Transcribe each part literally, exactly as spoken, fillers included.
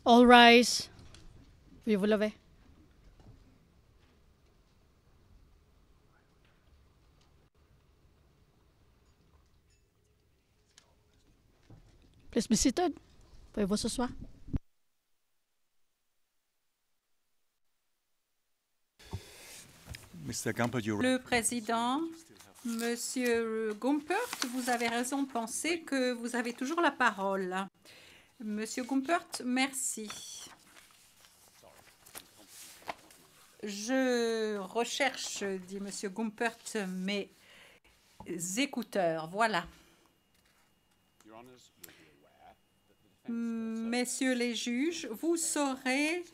All rise. Veuillez vous lever. Please be seated. Veuillez vous asseoir. Le président, Monsieur Gumpert, vous avez raison de penser que vous avez toujours la parole. Monsieur Gumpert, merci. Je recherche, dit Monsieur Gumpert, mes écouteurs. Voilà. Messieurs les juges, vous saurez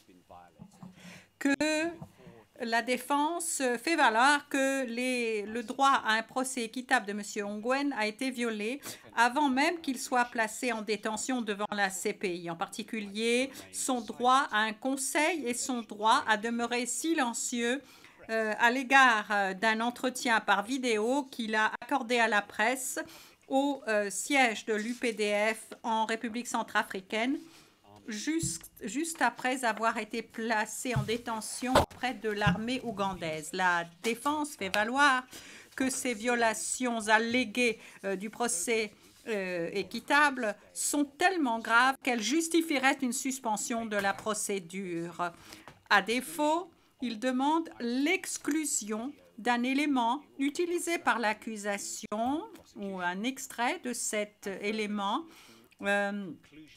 que la défense fait valoir que les, le droit à un procès équitable de M. Ongwen a été violé avant même qu'il soit placé en détention devant la C P I, en particulier son droit à un conseil et son droit à demeurer silencieux euh, à l'égard euh, d'un entretien par vidéo qu'il a accordé à la presse au euh, siège de l'U P D F en République centrafricaine, Juste, juste après avoir été placé en détention auprès de l'armée ougandaise. La défense fait valoir que ces violations alléguées euh, du procès euh, équitable sont tellement graves qu'elles justifieraient une suspension de la procédure. À défaut, il demande l'exclusion d'un élément utilisé par l'accusation ou un extrait de cet élément euh,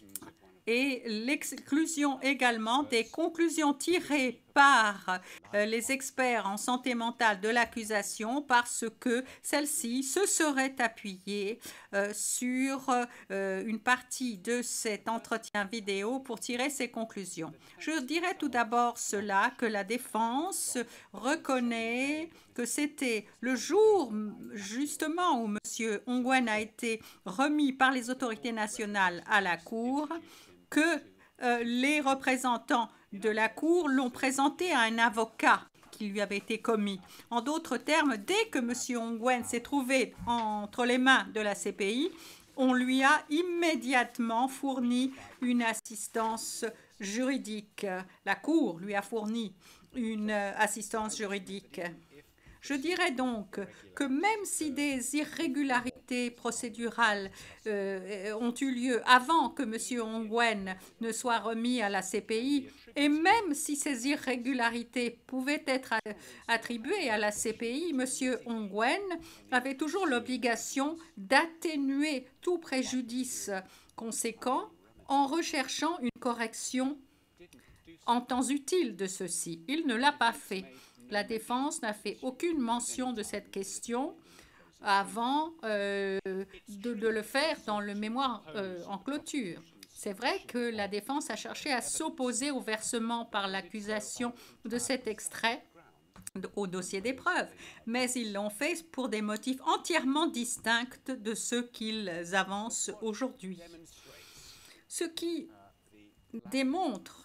et l'exclusion également des conclusions tirées par euh, les experts en santé mentale de l'accusation parce que celle-ci se serait appuyée euh, sur euh, une partie de cet entretien vidéo pour tirer ses conclusions. Je dirais tout d'abord cela, que la défense reconnaît que c'était le jour justement où M. Ongwen a été remis par les autorités nationales à la Cour que euh, les représentants de la Cour l'ont présenté à un avocat qui lui avait été commis. En d'autres termes, dès que M. Ongwen s'est trouvé entre les mains de la C P I, on lui a immédiatement fourni une assistance juridique. La Cour lui a fourni une assistance juridique. Je dirais donc que même si des irrégularités procédurales euh, ont eu lieu avant que M. Ongwen ne soit remis à la C P I, et même si ces irrégularités pouvaient être attribuées à la C P I, M. Ongwen avait toujours l'obligation d'atténuer tout préjudice conséquent en recherchant une correction en temps utile de ceci. Il ne l'a pas fait. La défense n'a fait aucune mention de cette question avant euh, de, de le faire dans le mémoire euh, en clôture. C'est vrai que la défense a cherché à s'opposer au versement par l'accusation de cet extrait au dossier des preuves, mais ils l'ont fait pour des motifs entièrement distincts de ceux qu'ils avancent aujourd'hui. Ce qui démontre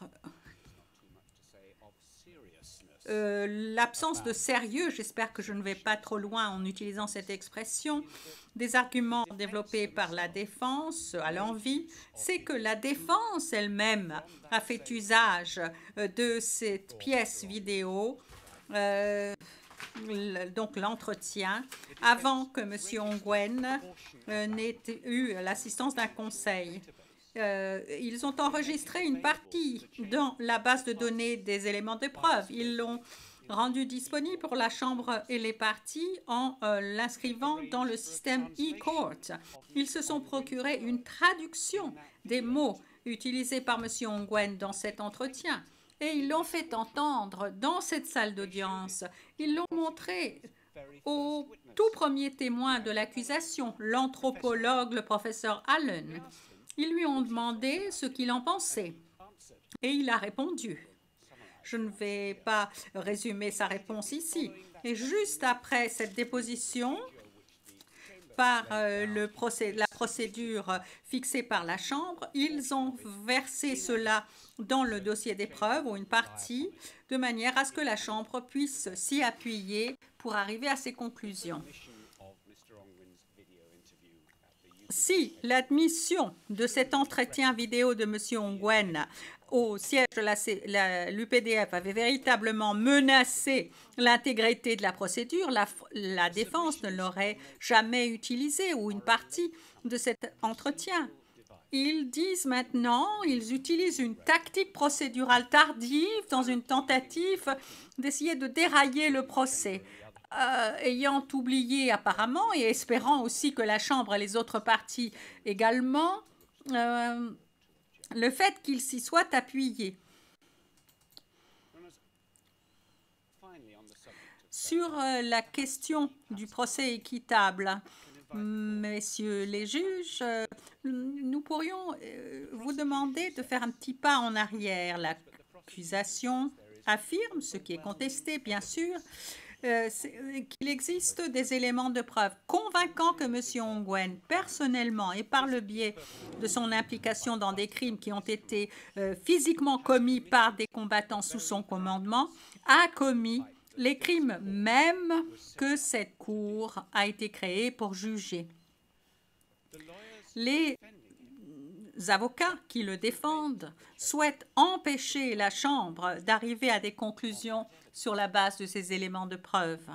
Euh, l'absence de sérieux, j'espère que je ne vais pas trop loin en utilisant cette expression, des arguments développés par la défense à l'envi, c'est que la défense elle-même a fait usage de cette pièce vidéo, euh, donc l'entretien, avant que M. Ongwen euh, n'ait eu l'assistance d'un conseil. Euh, ils ont enregistré une partie dans la base de données des éléments de preuve. Ils l'ont rendu disponible pour la Chambre et les parties en euh, l'inscrivant dans le système e-court. Ils se sont procuré une traduction des mots utilisés par M. Ongwen dans cet entretien et ils l'ont fait entendre dans cette salle d'audience. Ils l'ont montré au tout premier témoin de l'accusation, l'anthropologue, le professeur Allen. Ils lui ont demandé ce qu'il en pensait et il a répondu. Je ne vais pas résumer sa réponse ici. Et juste après cette déposition, par euh, le procé la procédure fixée par la Chambre, ils ont versé cela dans le dossier des preuves ou une partie, de manière à ce que la Chambre puisse s'y appuyer pour arriver à ses conclusions. si l'admission de cet entretien vidéo de M. Ongwen au siège de l'U P D F avait véritablement menacé l'intégrité de la procédure, la, la défense ne l'aurait jamais utilisé ou une partie de cet entretien. Ils disent maintenant, ils utilisent une tactique procédurale tardive dans une tentative d'essayer de dérailler le procès. Euh, ayant oublié apparemment et espérant aussi que la Chambre et les autres parties également, euh, le fait qu'il s'y soit appuyé. Sur euh, la question du procès équitable, messieurs les juges, euh, nous pourrions euh, vous demander de faire un petit pas en arrière. L'accusation affirme, ce qui est contesté bien sûr, Euh, qu'il existe des éléments de preuve convaincants que M. Ongwen, personnellement et par le biais de son implication dans des crimes qui ont été euh, physiquement commis par des combattants sous son commandement, a commis les crimes mêmes que cette cour a été créée pour juger. Les avocats qui le défendent souhaitent empêcher la Chambre d'arriver à des conclusions sur la base de ces éléments de preuve.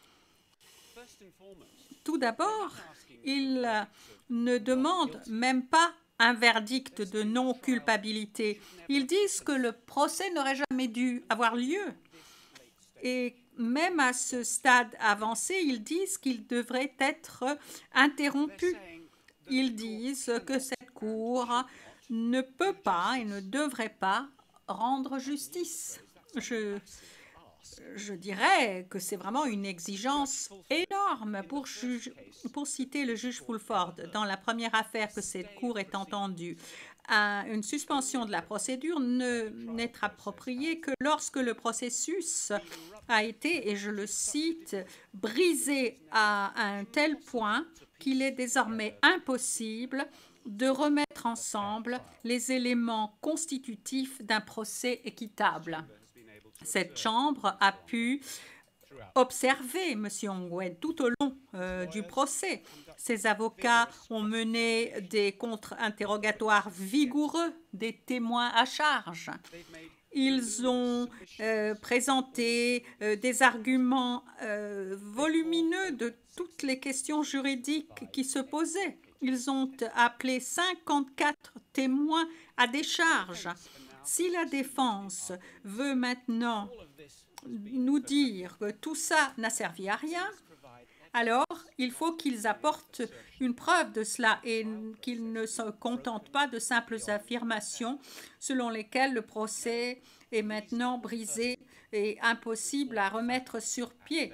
Tout d'abord, ils ne demandent même pas un verdict de non-culpabilité. Ils disent que le procès n'aurait jamais dû avoir lieu. Et même à ce stade avancé, ils disent qu'il devrait être interrompu. Ils disent que cette Cour ne peut pas et ne devrait pas rendre justice. Je, je dirais que c'est vraiment une exigence énorme pour, juge, pour citer le juge Fulford. Dans la première affaire que cette Cour ait entendue, une suspension de la procédure n'est appropriée que lorsque le processus a été, et je le cite, brisé à un tel point qu'il est désormais impossible de remettre ensemble les éléments constitutifs d'un procès équitable. Cette Chambre a pu observer M. Ongwen tout au long euh, du procès. Ses avocats ont mené des contre-interrogatoires vigoureux des témoins à charge. Ils ont euh, présenté euh, des arguments euh, volumineux de toutes les questions juridiques qui se posaient. Ils ont appelé cinquante-quatre témoins à décharge. Si la défense veut maintenant nous dire que tout ça n'a servi à rien, alors il faut qu'ils apportent une preuve de cela et qu'ils ne se contentent pas de simples affirmations selon lesquelles le procès est maintenant brisé et impossible à remettre sur pied.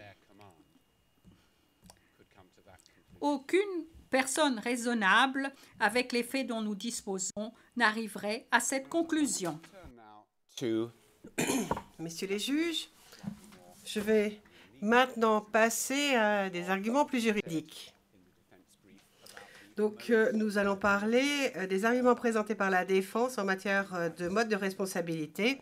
Aucune personne raisonnable, avec les faits dont nous disposons, n'arriverait à cette conclusion. Messieurs les juges, je vais maintenant passer à des arguments plus juridiques. Donc, euh, nous allons parler euh, des arguments présentés par la défense en matière euh, de mode de responsabilité,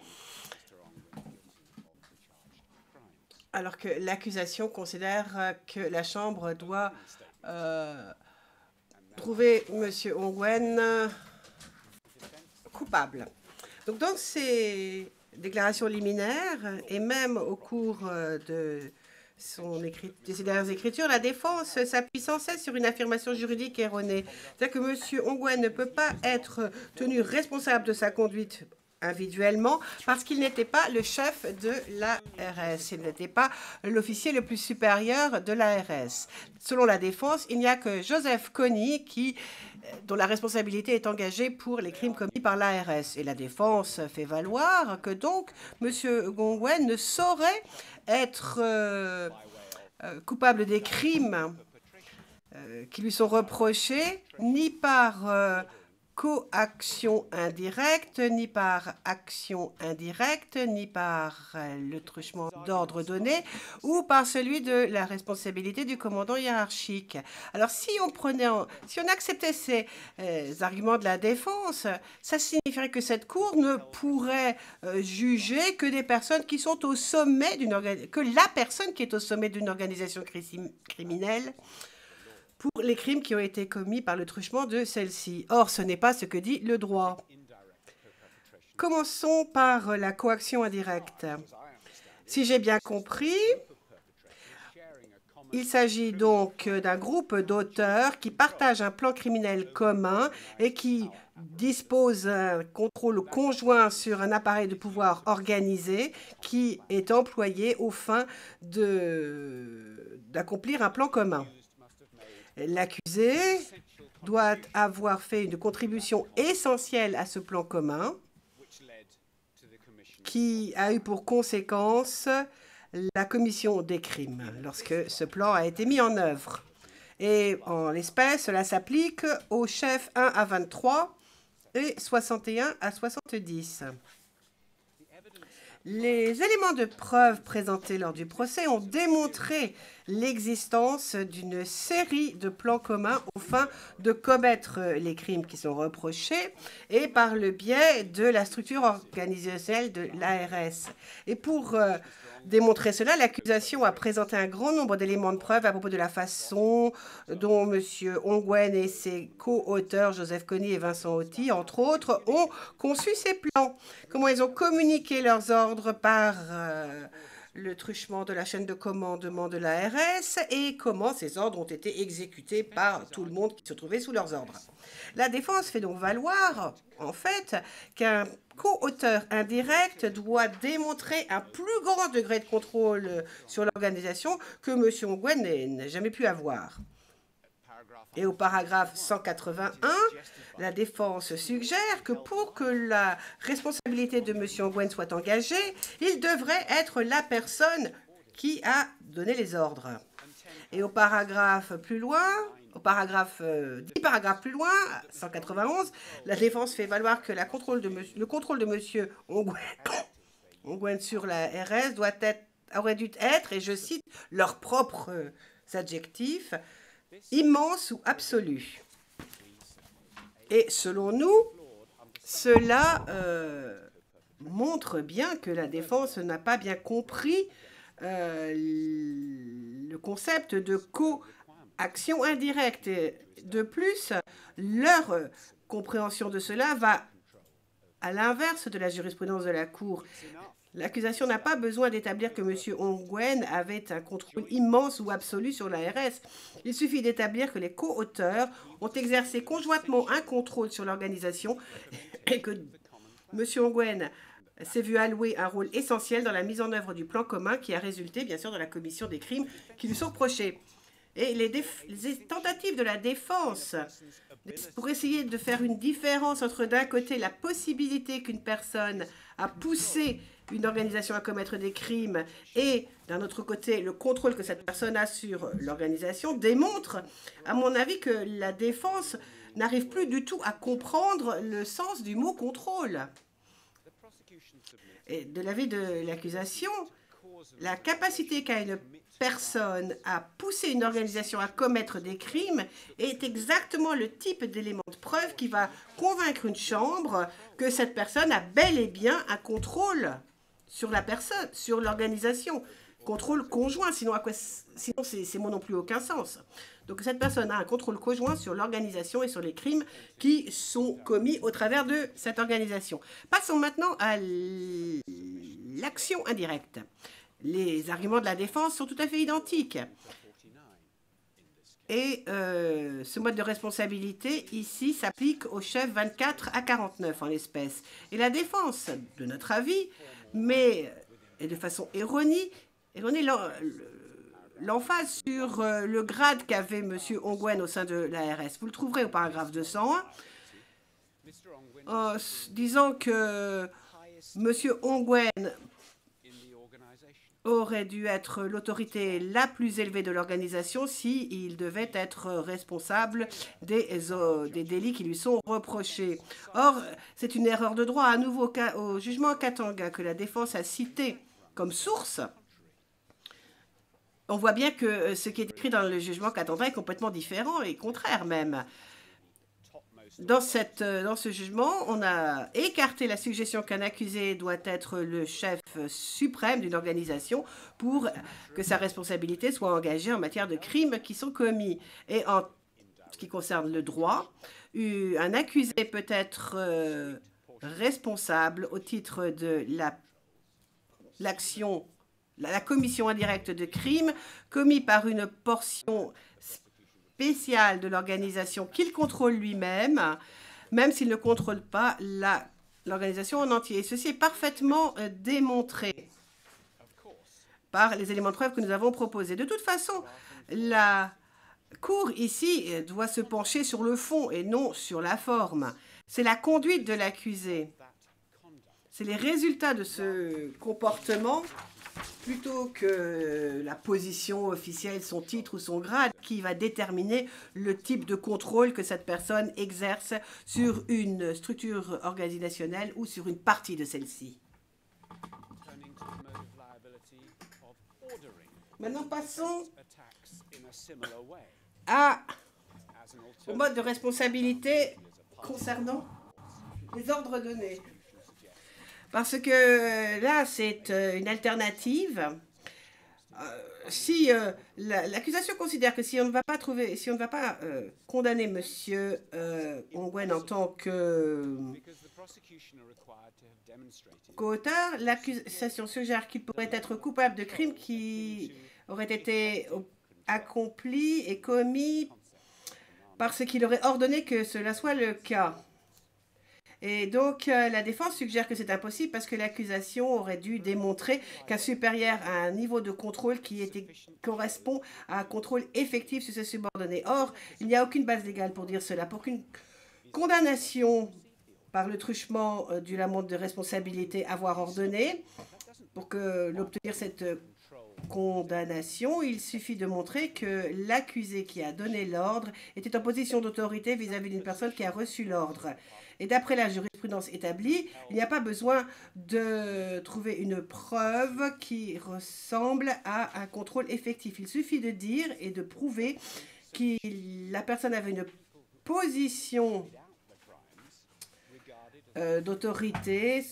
alors que l'accusation considère euh, que la Chambre doit euh, trouver M. Ongwen euh, coupable. Donc, dans ces déclarations liminaires et même au cours euh, de son écrit, de ses dernières écritures, la défense s'appuie sans cesse sur une affirmation juridique erronée. C'est-à-dire que M. Ongwen ne peut pas être tenu responsable de sa conduite individuellement parce qu'il n'était pas le chef de l'A R S. Il n'était pas l'officier le plus supérieur de l'A R S. Selon la défense, il n'y a que Joseph Kony qui, dont la responsabilité est engagée pour les crimes commis par l'A R S. Et la défense fait valoir que donc M. Ongwen ne saurait être euh, euh, coupable des crimes euh, qui lui sont reprochés ni par euh, coaction indirecte, ni par action indirecte, ni par euh, le truchement d'ordre donné, ou par celui de la responsabilité du commandant hiérarchique. Alors, si on prenait, en, si on acceptait ces euh, arguments de la défense, ça signifierait que cette cour ne pourrait euh, juger que des personnes qui sont au sommet d'une organisation, que la personne qui est au sommet d'une organisation criminelle pour les crimes qui ont été commis par le truchement de celle-ci. Or, ce n'est pas ce que dit le droit. Commençons par la coaction indirecte. Si j'ai bien compris, il s'agit donc d'un groupe d'auteurs qui partagent un plan criminel commun et qui disposent d'un contrôle conjoint sur un appareil de pouvoir organisé qui est employé aux fins d'accomplir un plan commun. L'accusé doit avoir fait une contribution essentielle à ce plan commun qui a eu pour conséquence la commission des crimes lorsque ce plan a été mis en œuvre. Et en l'espèce, cela s'applique aux chefs un à vingt-trois et soixante et un à soixante-dix. Les éléments de preuve présentés lors du procès ont démontré l'existence d'une série de plans communs aux fins de commettre les crimes qui sont reprochés et par le biais de la structure organisationnelle de l'A R S. Et pour euh, démontrer cela, l'accusation a présenté un grand nombre d'éléments de preuve à propos de la façon dont M. Ongwen et ses co-auteurs, Joseph Kony et Vincent Auty, entre autres, ont conçu ces plans. Comment ils ont communiqué leurs ordres par euh, le truchement de la chaîne de commandement de l'A R S et comment ces ordres ont été exécutés par tout le monde qui se trouvait sous leurs ordres. La défense fait donc valoir, en fait, qu'un co-auteur indirect doit démontrer un plus grand degré de contrôle sur l'organisation que M. Ongwen n'a jamais pu avoir. Et au paragraphe cent quatre-vingt-un, la défense suggère que pour que la responsabilité de M. Ongwen soit engagée, il devrait être la personne qui a donné les ordres. Et au paragraphe plus loin, au paragraphe, euh, dix paragraphes plus loin, cent quatre-vingt-onze, la défense fait valoir que la contrôle de monsieur, le contrôle de M. Ongwen, Ongwen sur la R S doit être, aurait dû être, et je cite leurs propres adjectifs, immense ou absolu. Et selon nous, cela euh, montre bien que la défense n'a pas bien compris euh, le concept de co-action indirecte. Et de plus, leur compréhension de cela va à l'inverse de la jurisprudence de la Cour. L'accusation n'a pas besoin d'établir que M. Ongwen avait un contrôle immense ou absolu sur l'A R S. Il suffit d'établir que les co-auteurs ont exercé conjointement un contrôle sur l'organisation et que M. Ongwen s'est vu allouer un rôle essentiel dans la mise en œuvre du plan commun qui a résulté, bien sûr, de la commission des crimes qui lui sont reprochés. Et les, les tentatives de la défense pour essayer de faire une différence entre, d'un côté, la possibilité qu'une personne a poussé une organisation à commettre des crimes et, d'un autre côté, le contrôle que cette personne a sur l'organisation, démontre, à mon avis, que la défense n'arrive plus du tout à comprendre le sens du mot « contrôle ». Et de l'avis de l'accusation, la capacité qu'a une personne à pousser une organisation à commettre des crimes est exactement le type d'élément de preuve qui va convaincre une chambre que cette personne a bel et bien un contrôle sur la personne, sur l'organisation. Contrôle conjoint, sinon, à quoi, sinon ces mots n'ont plus aucun sens. Donc cette personne a un contrôle conjoint sur l'organisation et sur les crimes qui sont commis au travers de cette organisation. Passons maintenant à l'action indirecte. Les arguments de la défense sont tout à fait identiques. Et euh, ce mode de responsabilité, ici, s'applique aux chefs vingt-quatre à quarante-neuf en l'espèce. Et la défense, de notre avis, mais et de façon erronée, erronée l'emphase sur euh, le grade qu'avait M. Ongwen au sein de l'A R S. Vous le trouverez au paragraphe deux cent un, en disant que M. Ongwen aurait dû être l'autorité la plus élevée de l'organisation s'il devait être responsable des, euh, des délits qui lui sont reprochés. Or, c'est une erreur de droit. À nouveau, au jugement Katanga que la défense a cité comme source, on voit bien que ce qui est écrit dans le jugement Katanga est complètement différent et contraire même. dans, cette, dans ce jugement, on a écarté la suggestion qu'un accusé doit être le chef suprême d'une organisation pour que sa responsabilité soit engagée en matière de crimes qui sont commis. Et en ce qui concerne le droit, un accusé peut être euh, responsable au titre de la, l'action, la, la commission indirecte de crimes commis par une portion spéciale de l'organisation qu'il contrôle lui-même, même s'il ne contrôle pas la, l'organisation en entier. Et ceci est parfaitement euh, démontré par les éléments de preuve que nous avons proposés. De toute façon, la Cour ici doit se pencher sur le fond et non sur la forme. C'est la conduite de l'accusé. C'est les résultats de ce comportement plutôt que la position officielle, son titre ou son grade, qui va déterminer le type de contrôle que cette personne exerce sur une structure organisationnelle ou sur une partie de celle-ci. Maintenant, passons à, au mode de responsabilité concernant les ordres donnés. Parce que là, c'est une alternative. Euh, si euh, l'accusation considère que si on ne va pas trouver, si on ne va pas euh, condamner Monsieur euh, Ongwen en tant que qu'auteur, l'accusation suggère qu'il pourrait être coupable de crimes qui auraient été accomplis et commis parce qu'il aurait ordonné que cela soit le cas. Et donc, euh, la défense suggère que c'est impossible parce que l'accusation aurait dû démontrer qu'un supérieur a un niveau de contrôle qui était, correspond à un contrôle effectif sur ses subordonnés. Or, il n'y a aucune base légale pour dire cela. Pour qu'une condamnation par le truchement euh, du l'amende de responsabilité avoir ordonné, pour que l'obtenir cette euh, condamnation, il suffit de montrer que l'accusé qui a donné l'ordre était en position d'autorité vis-à-vis d'une personne qui a reçu l'ordre. Et d'après la jurisprudence établie, il n'y a pas besoin de trouver une preuve qui ressemble à un contrôle effectif. Il suffit de dire et de prouver que la personne avait une position euh, d'autorité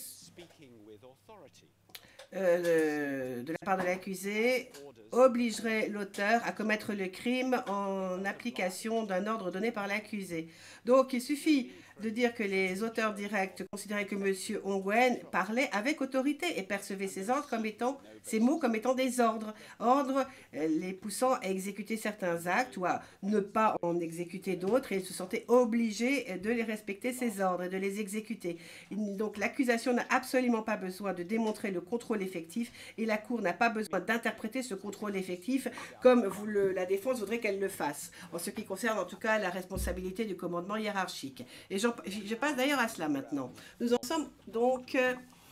euh, de la part de l'accusé obligerait l'auteur à commettre le crime en application d'un ordre donné par l'accusé. Donc, il suffit de dire que les auteurs directs considéraient que M. Ongwen parlait avec autorité et percevait ces ordres comme étant, ces mots comme étant des ordres. Ordres euh, les poussant à exécuter certains actes ou à ne pas en exécuter d'autres, et ils se sentaient obligés de les respecter, ces ordres, et de les exécuter. Donc l'accusation n'a absolument pas besoin de démontrer le contrôle effectif et la Cour n'a pas besoin d'interpréter ce contrôle effectif comme vous le, la défense voudrait qu'elle le fasse, en ce qui concerne en tout cas la responsabilité du commandement hiérarchique. Et je Je passe d'ailleurs à cela maintenant. Nous en sommes donc euh,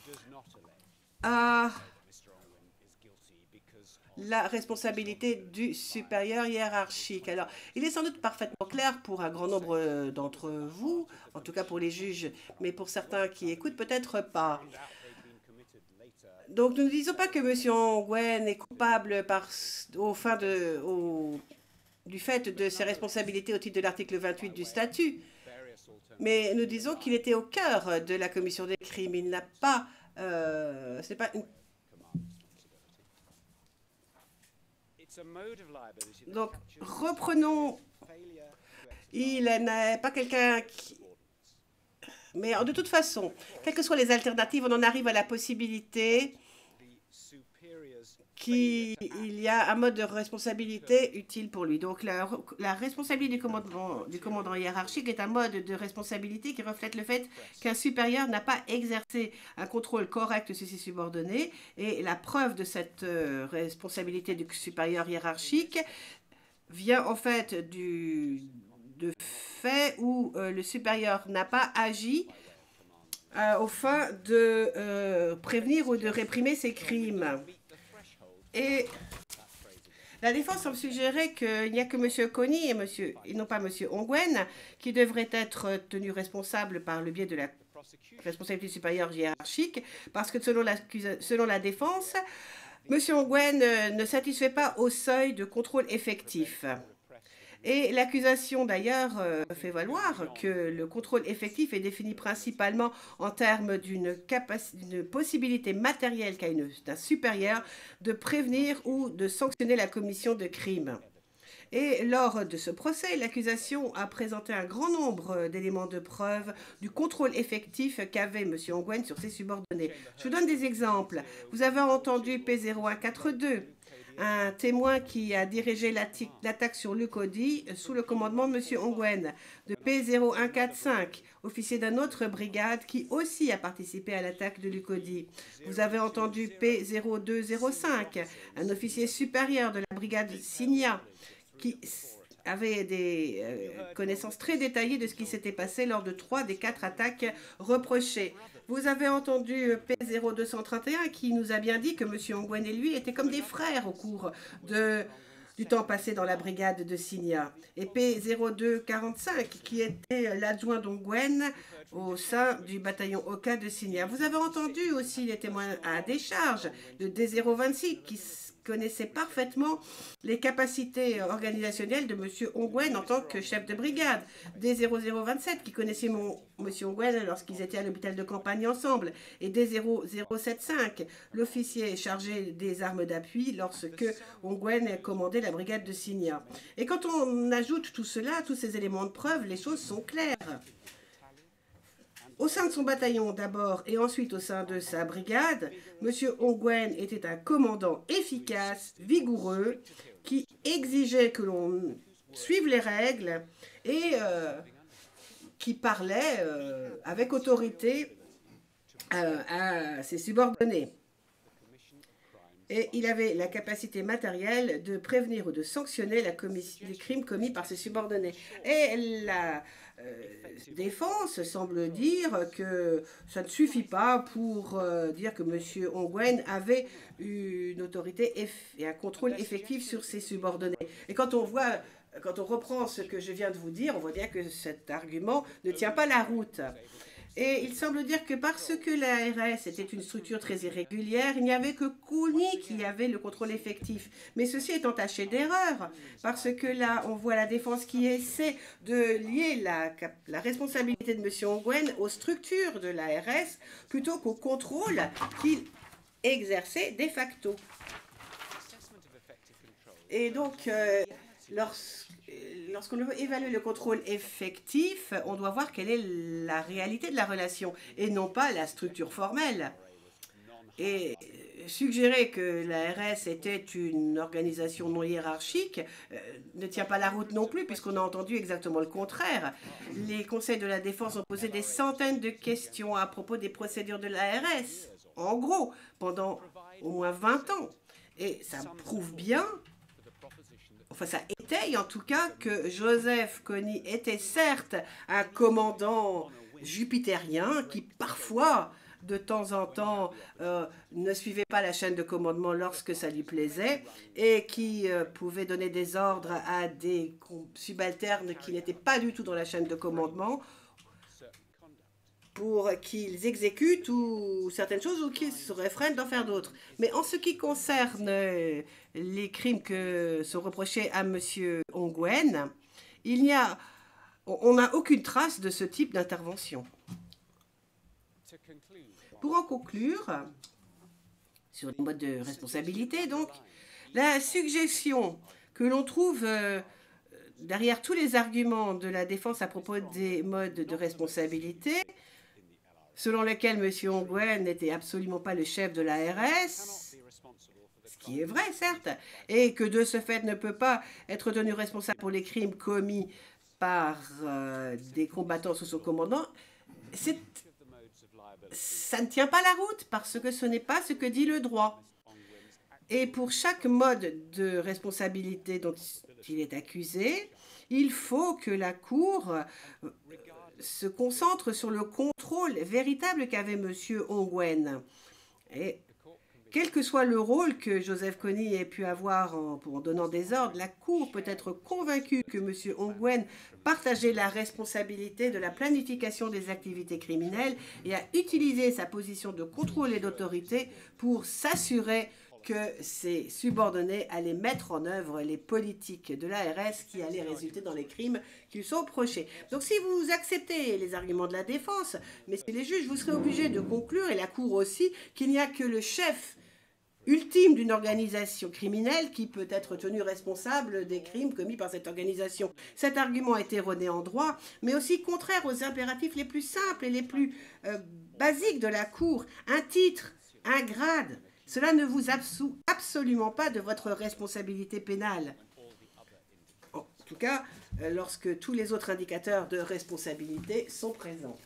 à la responsabilité du supérieur hiérarchique. Alors, il est sans doute parfaitement clair pour un grand nombre d'entre vous, en tout cas pour les juges, mais pour certains qui écoutent, peut-être pas. Donc, nous ne disons pas que M. Ongwen est coupable par, au fin de, au, du fait de ses responsabilités au titre de l'article vingt-huit du statut. Mais nous disons qu'il était au cœur de la commission des crimes. Il n'a pas... Euh, ce n'est pas une... Donc, reprenons... Il n'est pas quelqu'un qui... Mais de toute façon, quelles que soient les alternatives, on en arrive à la possibilité qu'il y a un mode de responsabilité utile pour lui. Donc, la, la responsabilité du commandant, du commandant hiérarchique est un mode de responsabilité qui reflète le fait qu'un supérieur n'a pas exercé un contrôle correct sur ses subordonnés. Et la preuve de cette euh, responsabilité du supérieur hiérarchique vient en fait du de fait où euh, le supérieur n'a pas agi euh, aux fins de euh, prévenir ou de réprimer ces crimes. Et la défense semble suggérer qu'il n'y a que M. Kony et, monsieur, et non pas M. Ongwen qui devraient être tenus responsables par le biais de la responsabilité supérieure hiérarchique, parce que selon la, selon la défense, M. Ongwen ne satisfait pas au seuil de contrôle effectif. Et l'accusation, d'ailleurs, euh, fait valoir que le contrôle effectif est défini principalement en termes d'une possibilité matérielle qu'a un supérieur de prévenir ou de sanctionner la commission de crimes. Et lors de ce procès, l'accusation a présenté un grand nombre d'éléments de preuve du contrôle effectif qu'avait M. Ongwen sur ses subordonnés. Je vous donne des exemples. Vous avez entendu P zéro un quatre deux, un témoin qui a dirigé l'attaque sur Lukodi sous le commandement de M. Ongwen, de P zéro un quatre cinq, officier d'une autre brigade qui aussi a participé à l'attaque de Lukodi. Vous avez entendu P zéro deux zéro cinq, un officier supérieur de la brigade Signa, qui avait des euh, connaissances très détaillées de ce qui s'était passé lors de trois des quatre attaques reprochées. Vous avez entendu P zéro deux cent trente et un qui nous a bien dit que M. Ongwen et lui étaient comme des frères au cours de, du temps passé dans la brigade de Signa. Et P zéro deux quarante-cinq qui était l'adjoint d'Ongwen au sein du bataillon Oka de Signa. Vous avez entendu aussi les témoins à décharge de D zéro vingt-six qui connaissait parfaitement les capacités organisationnelles de M. Ongwen en tant que chef de brigade. D zéro zéro vingt-sept, qui connaissait mon, M. Ongwen lorsqu'ils étaient à l'hôpital de campagne ensemble, et D zéro zéro sept cinq, l'officier chargé des armes d'appui lorsque Ongwen commandait la brigade de Signa. Et quand on ajoute tout cela, tous ces éléments de preuve, les choses sont claires. Au sein de son bataillon d'abord et ensuite au sein de sa brigade, M. Ongwen était un commandant efficace, vigoureux, qui exigeait que l'on suive les règles et euh, qui parlait euh, avec autorité euh, à ses subordonnés. Et il avait la capacité matérielle de prévenir ou de sanctionner la les crimes commis par ses subordonnés. Et la euh, défense semble dire que ça ne suffit pas pour euh, dire que M. Ongwen avait une autorité et un contrôle effectif sur ses subordonnés. Et quand on voit, quand on reprend ce que je viens de vous dire, on voit bien que cet argument ne tient pas la route. Et il semble dire que parce que la R S était une structure très irrégulière, il n'y avait que Cooney qui avait le contrôle effectif. Mais ceci est entaché d'erreur, parce que là, on voit la défense qui essaie de lier la, la responsabilité de M. Ongwen aux structures de la R S plutôt qu'au contrôle qu'il exerçait de facto. Et donc, euh, lorsque Lorsqu'on veut évaluer le contrôle effectif, on doit voir quelle est la réalité de la relation et non pas la structure formelle. Et suggérer que la R S était une organisation non hiérarchique euh, ne tient pas la route non plus, puisqu'on a entendu exactement le contraire. Les conseils de la défense ont posé des centaines de questions à propos des procédures de la R S, en gros, pendant au moins vingt ans. Et ça prouve bien, enfin ça étaye en tout cas, que Joseph Kony était certes un commandant jupitérien qui parfois, de temps en temps, euh, ne suivait pas la chaîne de commandement lorsque ça lui plaisait et qui euh, pouvait donner des ordres à des subalternes qui n'étaient pas du tout dans la chaîne de commandement pour qu'ils exécutent ou certaines choses ou qu'ils se réfrènent d'en faire d'autres. Mais en ce qui concerne euh, les crimes que sont reprochés à M. Ongwen, il n'y a, on n'a aucune trace de ce type d'intervention. Pour en conclure, sur les modes de responsabilité, donc, la suggestion que l'on trouve euh, derrière tous les arguments de la défense à propos des modes de responsabilité, selon lesquels M. Ongwen n'était absolument pas le chef de la R S, ce qui est vrai, certes, et que de ce fait ne peut pas être tenu responsable pour les crimes commis par euh, des combattants sous son commandant, c'est ça ne tient pas la route parce que ce n'est pas ce que dit le droit. Et pour chaque mode de responsabilité dont il est accusé, il faut que la Cour se concentre sur le contrôle véritable qu'avait M. Ongwen. Et quel que soit le rôle que Joseph Kony ait pu avoir en, en donnant des ordres, la Cour peut être convaincue que M. Ongwen partageait la responsabilité de la planification des activités criminelles et a utilisé sa position de contrôle et d'autorité pour s'assurer que ses subordonnés allaient mettre en œuvre les politiques de l'A R S qui allaient résulter dans les crimes qui lui sont reprochés. Donc si vous acceptez les arguments de la défense, messieurs les juges, vous serez obligés de conclure, et la Cour aussi, qu'il n'y a que le chef ultime d'une organisation criminelle qui peut être tenu responsable des crimes commis par cette organisation. Cet argument est erroné en droit, mais aussi contraire aux impératifs les plus simples et les plus euh, basiques de la Cour. Un titre, un grade, cela ne vous absout absolument pas de votre responsabilité pénale. En tout cas, euh, lorsque tous les autres indicateurs de responsabilité sont présents.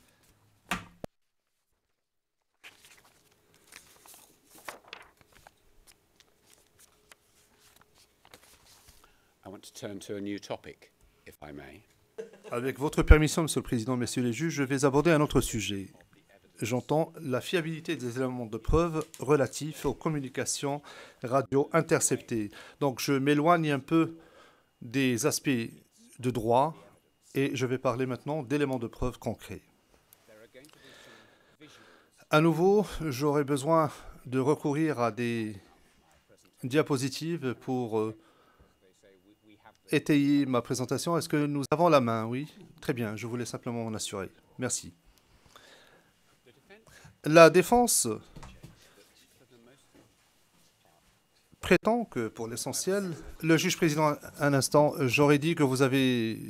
Avec votre permission, Monsieur le Président, Messieurs les juges, je vais aborder un autre sujet. J'entends la fiabilité des éléments de preuve relatifs aux communications radio interceptées. Donc, je m'éloigne un peu des aspects de droit et je vais parler maintenant d'éléments de preuve concrets. À nouveau, j'aurai besoin de recourir à des diapositives pour euh, étayer ma présentation. Est-ce que nous avons la main? Oui. Très bien, je voulais simplement m'en assurer. Merci. La défense prétend que, pour l'essentiel, le juge président, un instant, j'aurais dit que vous avez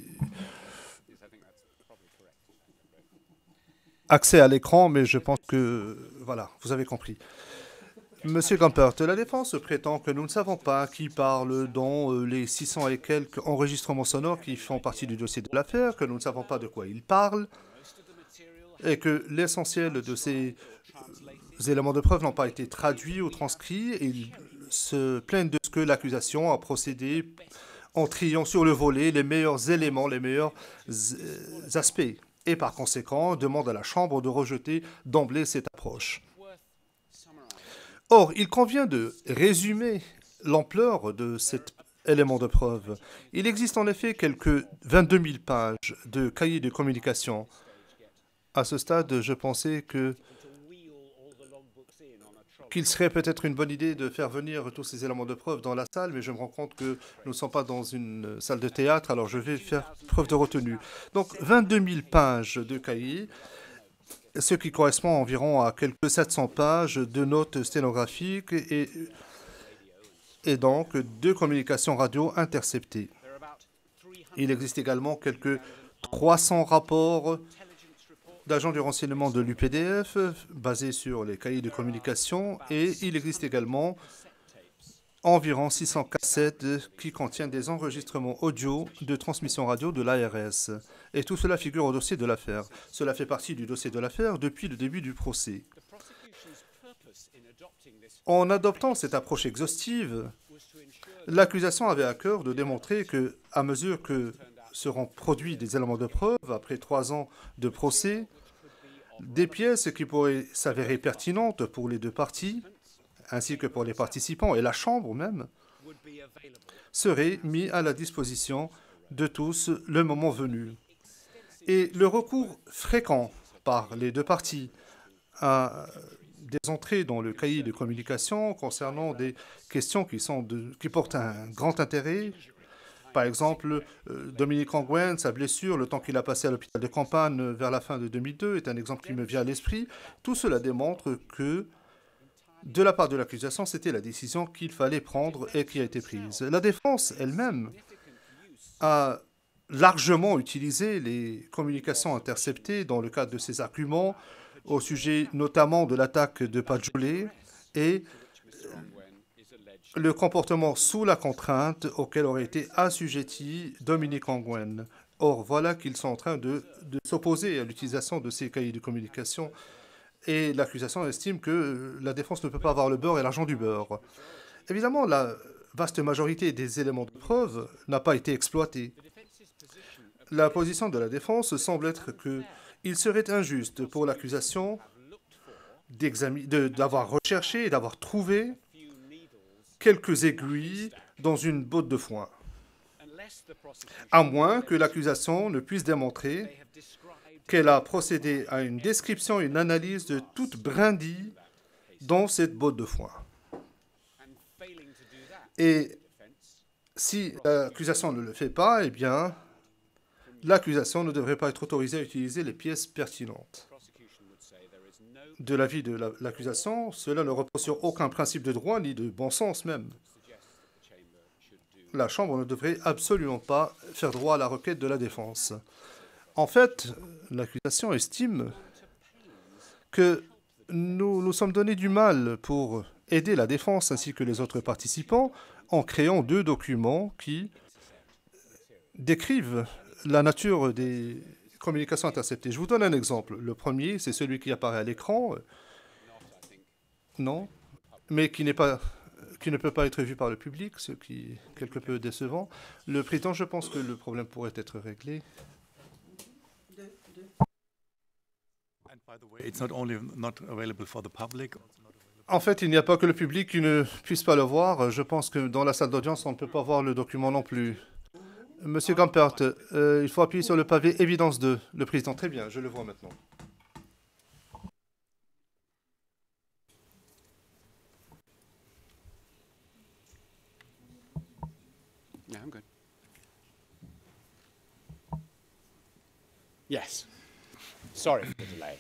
accès à l'écran, mais je pense que, voilà, vous avez compris. Monsieur Gampert, la défense prétend que nous ne savons pas qui parle dans les six cents et quelques enregistrements sonores qui font partie du dossier de l'affaire, que nous ne savons pas de quoi ils parlent, et que l'essentiel de ces éléments de preuve n'ont pas été traduits ou transcrits, et ils se plaignent de ce que l'accusation a procédé en triant sur le volet les meilleurs éléments, les meilleurs aspects, et par conséquent demandent à la Chambre de rejeter d'emblée cette approche. Or, il convient de résumer l'ampleur de cet élément de preuve. Il existe en effet quelques vingt-deux mille pages de cahiers de communication. À ce stade, je pensais que qu'il serait peut-être une bonne idée de faire venir tous ces éléments de preuve dans la salle, mais je me rends compte que nous ne sommes pas dans une salle de théâtre, alors je vais faire preuve de retenue. Donc, vingt-deux mille pages de cahiers, ce qui correspond environ à quelques sept cents pages de notes sténographiques et, et donc de communications radio interceptées. Il existe également quelques trois cents rapports d'agents du renseignement de l'U P D F basés sur les cahiers de communication et il existe également environ six cents cassettes qui contiennent des enregistrements audio de transmission radio de l'A R S. Et tout cela figure au dossier de l'affaire. Cela fait partie du dossier de l'affaire depuis le début du procès. En adoptant cette approche exhaustive, l'accusation avait à cœur de démontrer que, à mesure que seront produits des éléments de preuve, après trois ans de procès, des pièces qui pourraient s'avérer pertinentes pour les deux parties, ainsi que pour les participants et la Chambre même, seraient mis à la disposition de tous le moment venu. Et le recours fréquent par les deux parties à des entrées dans le cahier de communication concernant des questions qui, sont de, qui portent un grand intérêt, par exemple, euh, Dominique Ongwen, sa blessure, le temps qu'il a passé à l'hôpital de campagne vers la fin de deux mille deux, est un exemple qui me vient à l'esprit. Tout cela démontre que, de la part de l'accusation, c'était la décision qu'il fallait prendre et qui a été prise. La défense elle-même a largement utilisé les communications interceptées dans le cadre de ses arguments au sujet notamment de l'attaque de Pajolé et le comportement sous la contrainte auquel aurait été assujetti Dominique Ongwen. Or, voilà qu'ils sont en train de, de s'opposer à l'utilisation de ces cahiers de communication et l'accusation estime que la défense ne peut pas avoir le beurre et l'argent du beurre. Évidemment, la vaste majorité des éléments de preuve n'a pas été exploitée. La position de la défense semble être qu'il serait injuste pour l'accusation d'avoir recherché et d'avoir trouvé quelques aiguilles dans une botte de foin, à moins que l'accusation ne puisse démontrer qu'elle a procédé à une description et une analyse de toute brindille dans cette botte de foin. Et si l'accusation ne le fait pas, eh bien, l'accusation ne devrait pas être autorisée à utiliser les pièces pertinentes. De l'avis de l'accusation, cela ne repose sur aucun principe de droit ni de bon sens même. La Chambre ne devrait absolument pas faire droit à la requête de la défense. En fait, l'accusation estime que nous nous sommes donné du mal pour aider la défense ainsi que les autres participants en créant deux documents qui décrivent la nature des communications interceptées. Je vous donne un exemple. Le premier, c'est celui qui apparaît à l'écran. Non, mais qui n'est pas, qui ne peut pas être vu par le public, ce qui est quelque peu décevant. Le président, je pense que le problème pourrait être réglé. En fait, il n'y a pas que le public qui ne puisse pas le voir. Je pense que dans la salle d'audience, on ne peut pas voir le document non plus. Monsieur Gampert, euh, il faut appuyer sur le pavé évidence deux. Le président, très bien, je le vois maintenant. Yeah, I'm good. Yes. Sorry for the delay.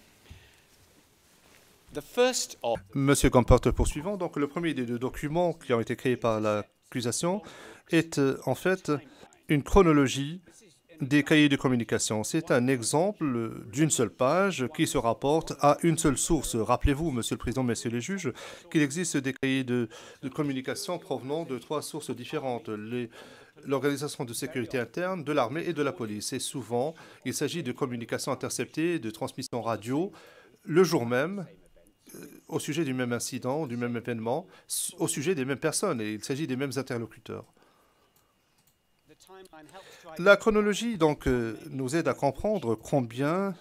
The first of... Monsieur Gampert, poursuivant. Donc, le premier des deux documents qui ont été créés par l'accusation est euh, en fait une chronologie des cahiers de communication. C'est un exemple d'une seule page qui se rapporte à une seule source. Rappelez-vous, Monsieur le Président, Messieurs les juges, qu'il existe des cahiers de, de communication provenant de trois sources différentes. L'Organisation de sécurité interne, de l'armée et de la police. Et souvent, il s'agit de communications interceptées, de transmissions radio, le jour même, au sujet du même incident, du même événement, au sujet des mêmes personnes, et il s'agit des mêmes interlocuteurs. La chronologie donc euh, nous aide à comprendre combien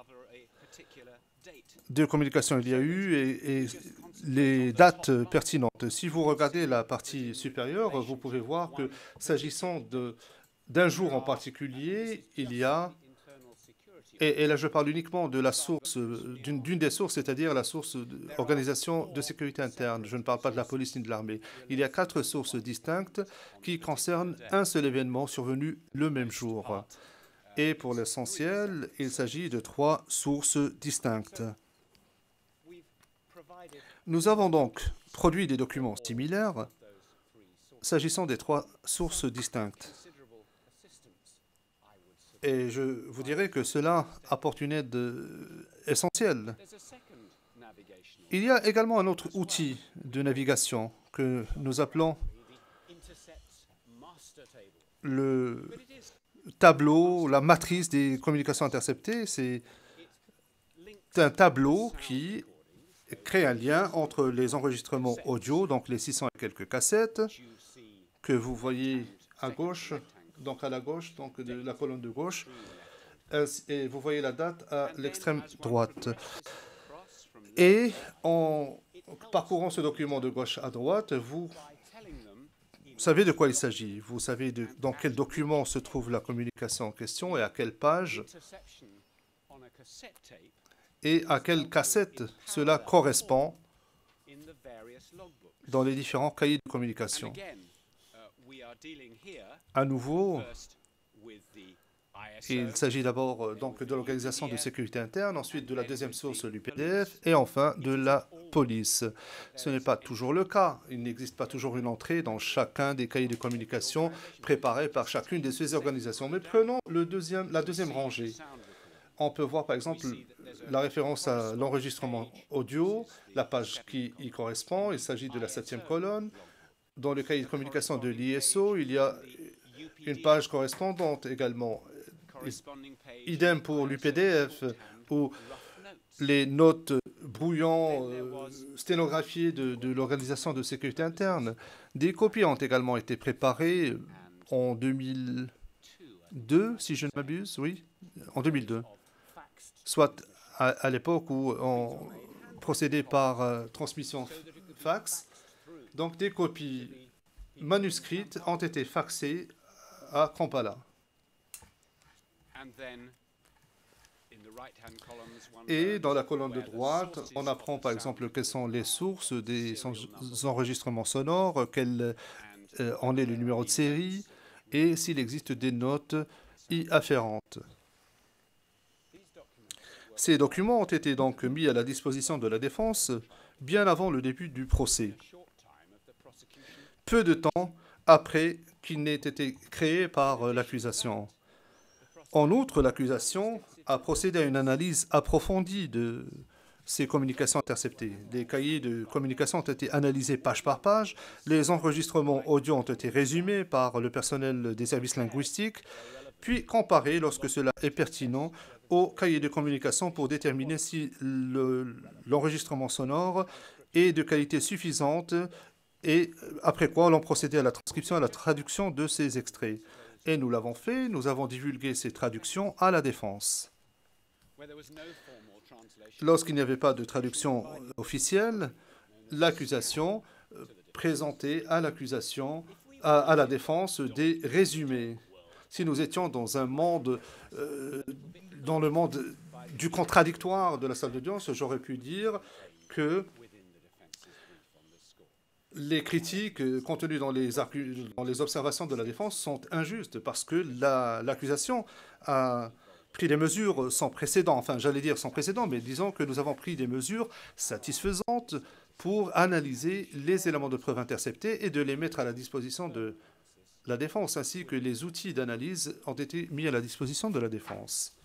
de communications il y a eu et, et les dates pertinentes. Si vous regardez la partie supérieure, vous pouvez voir que s'agissant d'un jour en particulier, il y a, et, et là je parle uniquement de la source, d'une d'une des sources, c'est-à-dire la source d'organisation de sécurité interne. Je ne parle pas de la police ni de l'armée. Il y a quatre sources distinctes qui concernent un seul événement survenu le même jour. Et pour l'essentiel, il s'agit de trois sources distinctes. Nous avons donc produit des documents similaires s'agissant des trois sources distinctes. Et je vous dirais que cela apporte une aide essentielle. Il y a également un autre outil de navigation que nous appelons le tableau, la matrice des communications interceptées. C'est un tableau qui crée un lien entre les enregistrements audio, donc les six cents et quelques cassettes, que vous voyez à gauche, donc à la gauche, donc de la colonne de gauche, et vous voyez la date à l'extrême droite. Et en parcourant ce document de gauche à droite, vous savez de quoi il s'agit. Vous savez de, dans quel document se trouve la communication en question et à quelle page et à quelle cassette cela correspond dans les différents cahiers de communication. À nouveau, il s'agit d'abord donc de l'Organisation de sécurité interne, ensuite de la deuxième source, l'U P D F, et enfin de la police. Ce n'est pas toujours le cas. Il n'existe pas toujours une entrée dans chacun des cahiers de communication préparés par chacune de ces organisations. Mais prenons le deuxième, la deuxième rangée. On peut voir par exemple la référence à l'enregistrement audio, la page qui y correspond. Il s'agit de la septième colonne. Dans le cahier de communication de l'I S O, il y a une page correspondante également. Idem pour l'U P D F, où les notes brouillons euh, sténographiées de, de l'Organisation de sécurité interne. Des copies ont également été préparées en deux mille deux, si je ne m'abuse, oui, en deux mille deux. Soit à, à l'époque où on procédait par euh, transmission fax. Donc des copies manuscrites ont été faxées à Kampala. Et dans la colonne de droite, on apprend par exemple quelles sont les sources des enregistrements sonores, quel euh, en est le numéro de série et s'il existe des notes y afférentes. Ces documents ont été donc mis à la disposition de la défense bien avant le début du procès, peu de temps après qu'il n'ait été créé par l'accusation. En outre, l'accusation a procédé à une analyse approfondie de ces communications interceptées. Les cahiers de communication ont été analysés page par page, les enregistrements audio ont été résumés par le personnel des services linguistiques, puis comparés lorsque cela est pertinent aux cahiers de communication pour déterminer si l'enregistrement sonore est de qualité suffisante et après quoi l'on procédait à la transcription et à la traduction de ces extraits. Et nous l'avons fait, nous avons divulgué ces traductions à la défense. Lorsqu'il n'y avait pas de traduction officielle, l'accusation présentait à l'accusation, à, à la défense, des résumés. Si nous étions dans un monde, euh, dans le monde du contradictoire de la salle d'audience, j'aurais pu dire que les critiques contenues dans les, dans les observations de la défense sont injustes parce que l'accusation la, a pris des mesures sans précédent, enfin j'allais dire sans précédent, mais disons que nous avons pris des mesures satisfaisantes pour analyser les éléments de preuve interceptés et de les mettre à la disposition de la défense, ainsi que les outils d'analyse ont été mis à la disposition de la défense.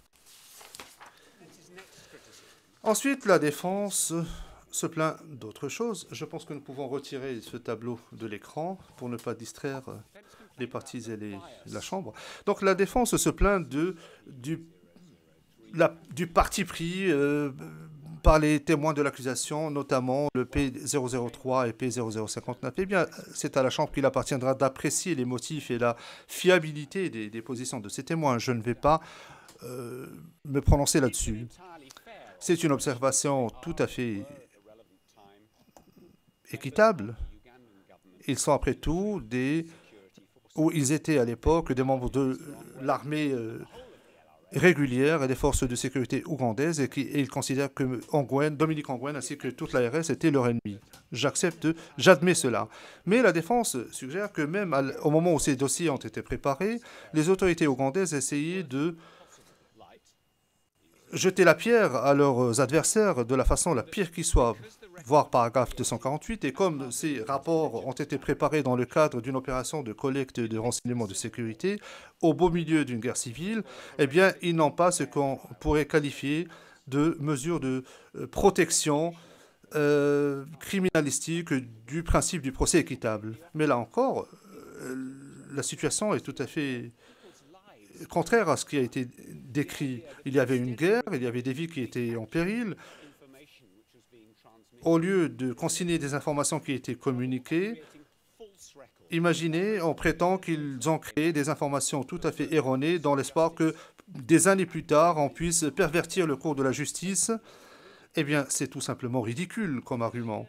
Ensuite, la défense se plaint d'autre chose. Je pense que nous pouvons retirer ce tableau de l'écran pour ne pas distraire les parties et les, la Chambre. Donc la défense se plaint de, du, la, du parti pris euh, par les témoins de l'accusation, notamment le P zéro zéro trois et P zéro zéro cinquante-neuf. Eh bien, c'est à la Chambre qu'il appartiendra d'apprécier les motifs et la fiabilité des, des positions de ces témoins. Je ne vais pas euh, me prononcer là-dessus. C'est une observation tout à fait équitable. Ils sont après tout des, où ils étaient à l'époque des membres de l'armée euh, régulière et des forces de sécurité ougandaises et, qui, et ils considèrent que Ongwen, Dominique Ongwen ainsi que toute l'A R S étaient leur ennemi. J'accepte, j'admets cela. Mais la défense suggère que même à, au moment où ces dossiers ont été préparés, les autorités ougandaises essayaient de jeter la pierre à leurs adversaires de la façon la pire qui soit, voire paragraphe deux cent quarante-huit, et comme ces rapports ont été préparés dans le cadre d'une opération de collecte de renseignements de sécurité, au beau milieu d'une guerre civile, eh bien, ils n'ont pas ce qu'on pourrait qualifier de mesures de protection euh, criminalistique du principe du procès équitable. Mais là encore, euh, la situation est tout à fait contraire à ce qui a été décrit. Il y avait une guerre, il y avait des vies qui étaient en péril. Au lieu de consigner des informations qui étaient communiquées, imaginez, on prétend qu'ils ont créé des informations tout à fait erronées dans l'espoir que des années plus tard, on puisse pervertir le cours de la justice. Eh bien, c'est tout simplement ridicule comme argument.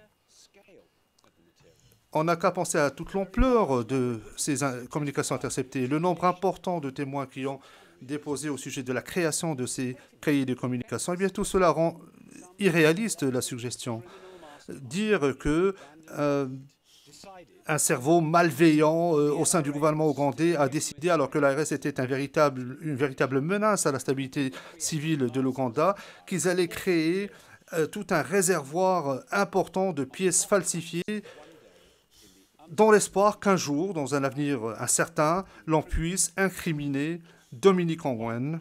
On n'a qu'à penser à toute l'ampleur de ces communications interceptées, le nombre important de témoins qui ont déposé au sujet de la création de ces cahiers de communication. Eh bien, tout cela rend irréaliste la suggestion. Dire que euh, un cerveau malveillant euh, au sein du gouvernement ougandais a décidé, alors que l'A R S était un véritable, une véritable menace à la stabilité civile de l'Ouganda, qu'ils allaient créer euh, tout un réservoir important de pièces falsifiées dans l'espoir qu'un jour, dans un avenir incertain, l'on puisse incriminer Dominique Ongwen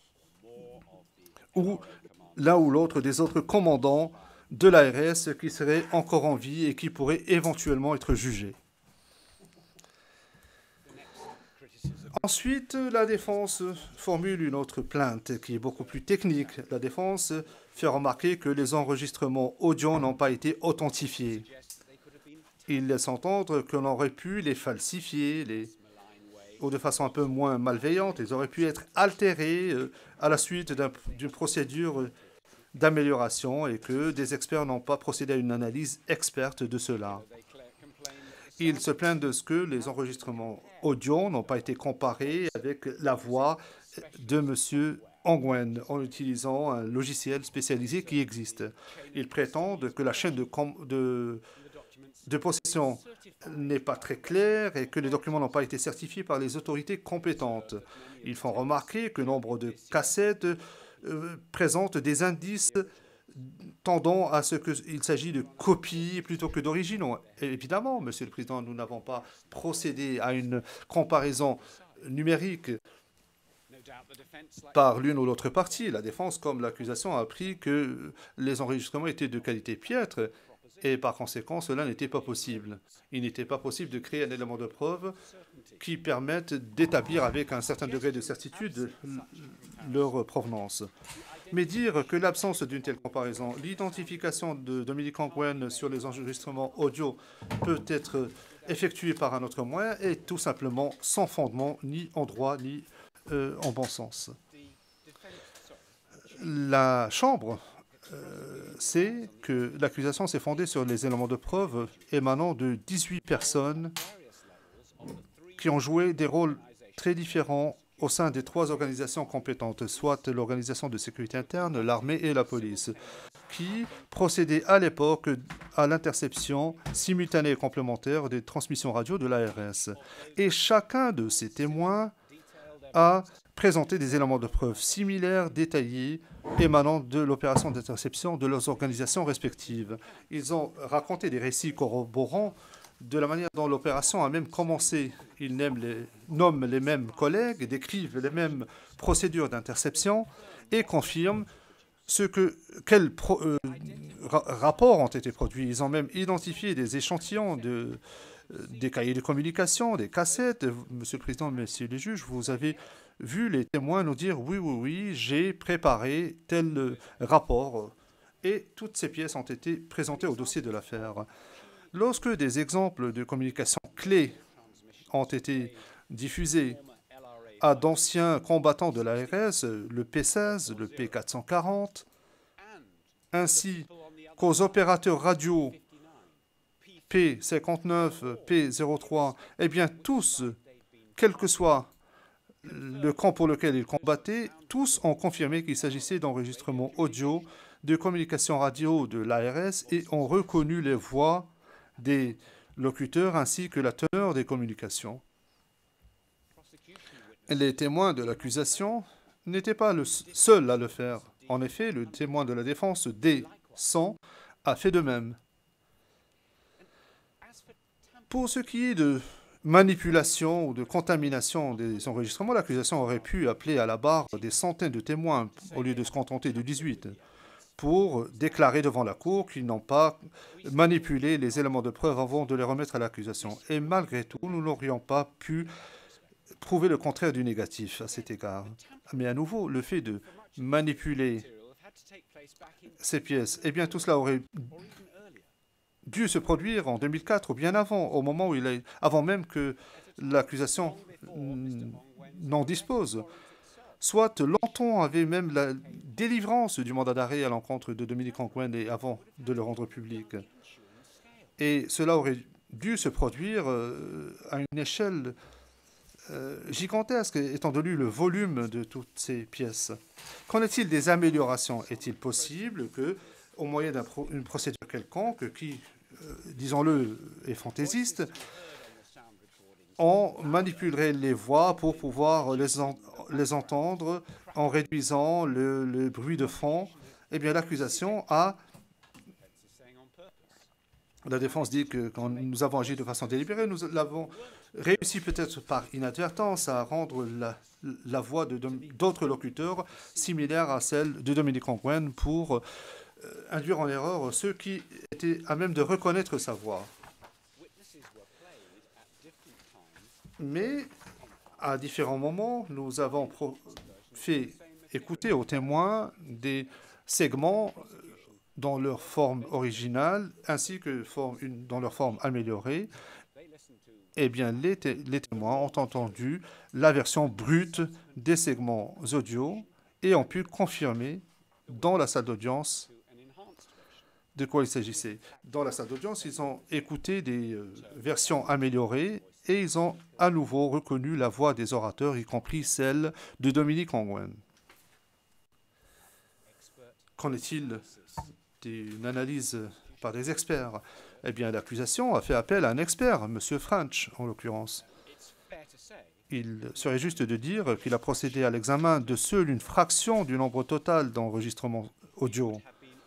ou l'un ou l'autre des autres commandants de l'A R S qui seraient encore en vie et qui pourraient éventuellement être jugés. Ensuite, la défense formule une autre plainte qui est beaucoup plus technique. La défense fait remarquer que les enregistrements audio n'ont pas été authentifiés. Il laisse entendre qu'on aurait pu les falsifier, les... ou de façon un peu moins malveillante, ils auraient pu être altérés euh, à la suite d'une procédure d'amélioration et que des experts n'ont pas procédé à une analyse experte de cela. Ils se plaignent de ce que les enregistrements audio n'ont pas été comparés avec la voix de M. Ongwen en utilisant un logiciel spécialisé qui existe. Ils prétendent que la chaîne de, de, de possession n'est pas très claire et que les documents n'ont pas été certifiés par les autorités compétentes. Ils font remarquer que nombre de cassettes euh, présentent des indices tendant à ce qu'il s'agit de copies plutôt que d'originaux. Évidemment, Monsieur le Président, nous n'avons pas procédé à une comparaison numérique par l'une ou l'autre partie. La défense, comme l'accusation, a appris que les enregistrements étaient de qualité piètre et par conséquent, cela n'était pas possible. Il n'était pas possible de créer un élément de preuve qui permette d'établir avec un certain degré de certitude leur provenance. Mais dire que l'absence d'une telle comparaison, l'identification de Dominique Ongwen sur les enregistrements audio peut être effectuée par un autre moyen est tout simplement sans fondement, ni en droit, ni euh, en bon sens. La Chambre euh, sait que l'accusation s'est fondée sur les éléments de preuve émanant de dix-huit personnes qui ont joué des rôles très différents au sein des trois organisations compétentes, soit l'organisation de sécurité interne, l'armée et la police, qui procédaient à l'époque à l'interception simultanée et complémentaire des transmissions radio de l'A R S. Et chacun de ces témoins a présenté des éléments de preuve similaires, détaillés, émanant de l'opération d'interception de leurs organisations respectives. Ils ont raconté des récits corroborants de la manière dont l'opération a même commencé. Ils les, nomment les mêmes collègues, décrivent les mêmes procédures d'interception et confirment ce que, quels pro, euh, ra rapports ont été produits. Ils ont même identifié des échantillons de, euh, des cahiers de communication, des cassettes. Monsieur le Président, Messieurs les juges, vous avez vu les témoins nous dire « oui, oui, oui, j'ai préparé tel rapport » et toutes ces pièces ont été présentées au dossier de l'affaire. Lorsque des exemples de communication clés ont été diffusés à d'anciens combattants de l'A R S, le P seize, le P quatre cent quarante, ainsi qu'aux opérateurs radio P cinquante-neuf, P zéro trois, eh bien tous, quel que soit le camp pour lequel ils combattaient, tous ont confirmé qu'il s'agissait d'enregistrements audio de communication radio de l'A R S et ont reconnu les voix des locuteurs ainsi que la teneur des communications. Les témoins de l'accusation n'étaient pas le seuls à le faire. En effet, le témoin de la défense D cent a fait de même. Pour ce qui est de manipulation ou de contamination des enregistrements, l'accusation aurait pu appeler à la barre des centaines de témoins au lieu de se contenter de dix-huit. Pour déclarer devant la Cour qu'ils n'ont pas manipulé les éléments de preuve avant de les remettre à l'accusation. Et malgré tout, nous n'aurions pas pu prouver le contraire du négatif à cet égard. Mais à nouveau, le fait de manipuler ces pièces, eh bien tout cela aurait dû se produire en deux mille quatre ou bien avant, au moment où il a, avant même que l'accusation n'en dispose. Soit longtemps avait même la délivrance du mandat d'arrêt à l'encontre de Dominique Ongwen et avant de le rendre public. Et cela aurait dû se produire euh, à une échelle euh, gigantesque, étant donné le volume de toutes ces pièces. Qu'en est-il des améliorations? Est-il possible que, au moyen d'une pro procédure quelconque, qui, euh, disons-le, est fantaisiste, on manipulerait les voix pour pouvoir les, en les entendre en réduisant le, le bruit de fond? Eh bien, l'accusation a... La défense dit que quand nous avons agi de façon délibérée, nous l'avons réussi peut-être par inadvertance à rendre la, la voix d'autres locuteurs similaire à celle de Dominique Ongwen pour euh, induire en erreur ceux qui étaient à même de reconnaître sa voix. Mais à différents moments, nous avons fait écouter aux témoins des segments dans leur forme originale ainsi que forme, une, dans leur forme améliorée. Eh bien, les, té les témoins ont entendu la version brute des segments audio et ont pu confirmer dans la salle d'audience de quoi il s'agissait. Dans la salle d'audience, ils ont écouté des euh, versions améliorées et ils ont à nouveau reconnu la voix des orateurs, y compris celle de Dominique Ongwen. qu'en est-il d'une analyse par des experts? Eh bien, l'accusation a fait appel à un expert, M. French, en l'occurrence. Il serait juste de dire qu'il a procédé à l'examen de seule une fraction du nombre total d'enregistrements audio.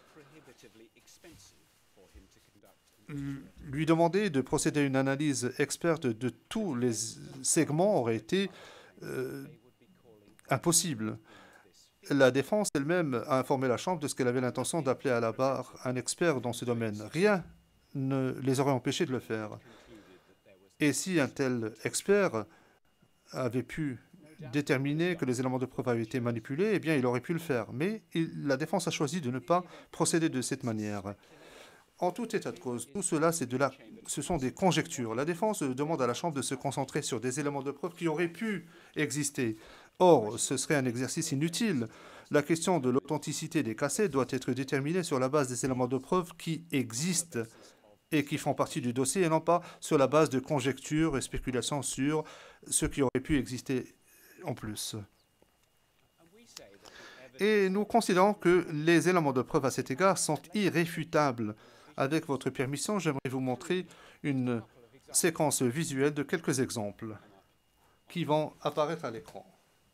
Lui demander de procéder à une analyse experte de tous les segments aurait été euh, impossible. La défense elle-même a informé la Chambre de ce qu'elle avait l'intention d'appeler à la barre un expert dans ce domaine. Rien ne les aurait empêchés de le faire. Et si un tel expert avait pu déterminer que les éléments de preuve avaient été manipulés, eh bien, il aurait pu le faire. Mais il, la défense a choisi de ne pas procéder de cette manière. En tout état de cause, tout cela, c'est de la, ce sont des conjectures. La défense demande à la Chambre de se concentrer sur des éléments de preuve qui auraient pu exister. Or, ce serait un exercice inutile. La question de l'authenticité des cassettes doit être déterminée sur la base des éléments de preuve qui existent et qui font partie du dossier, et non pas sur la base de conjectures et spéculations sur ce qui aurait pu exister en plus. Et nous considérons que les éléments de preuve à cet égard sont irréfutables. Avec votre permission, j'aimerais vous montrer une séquence visuelle de quelques exemples qui vont apparaître à l'écran.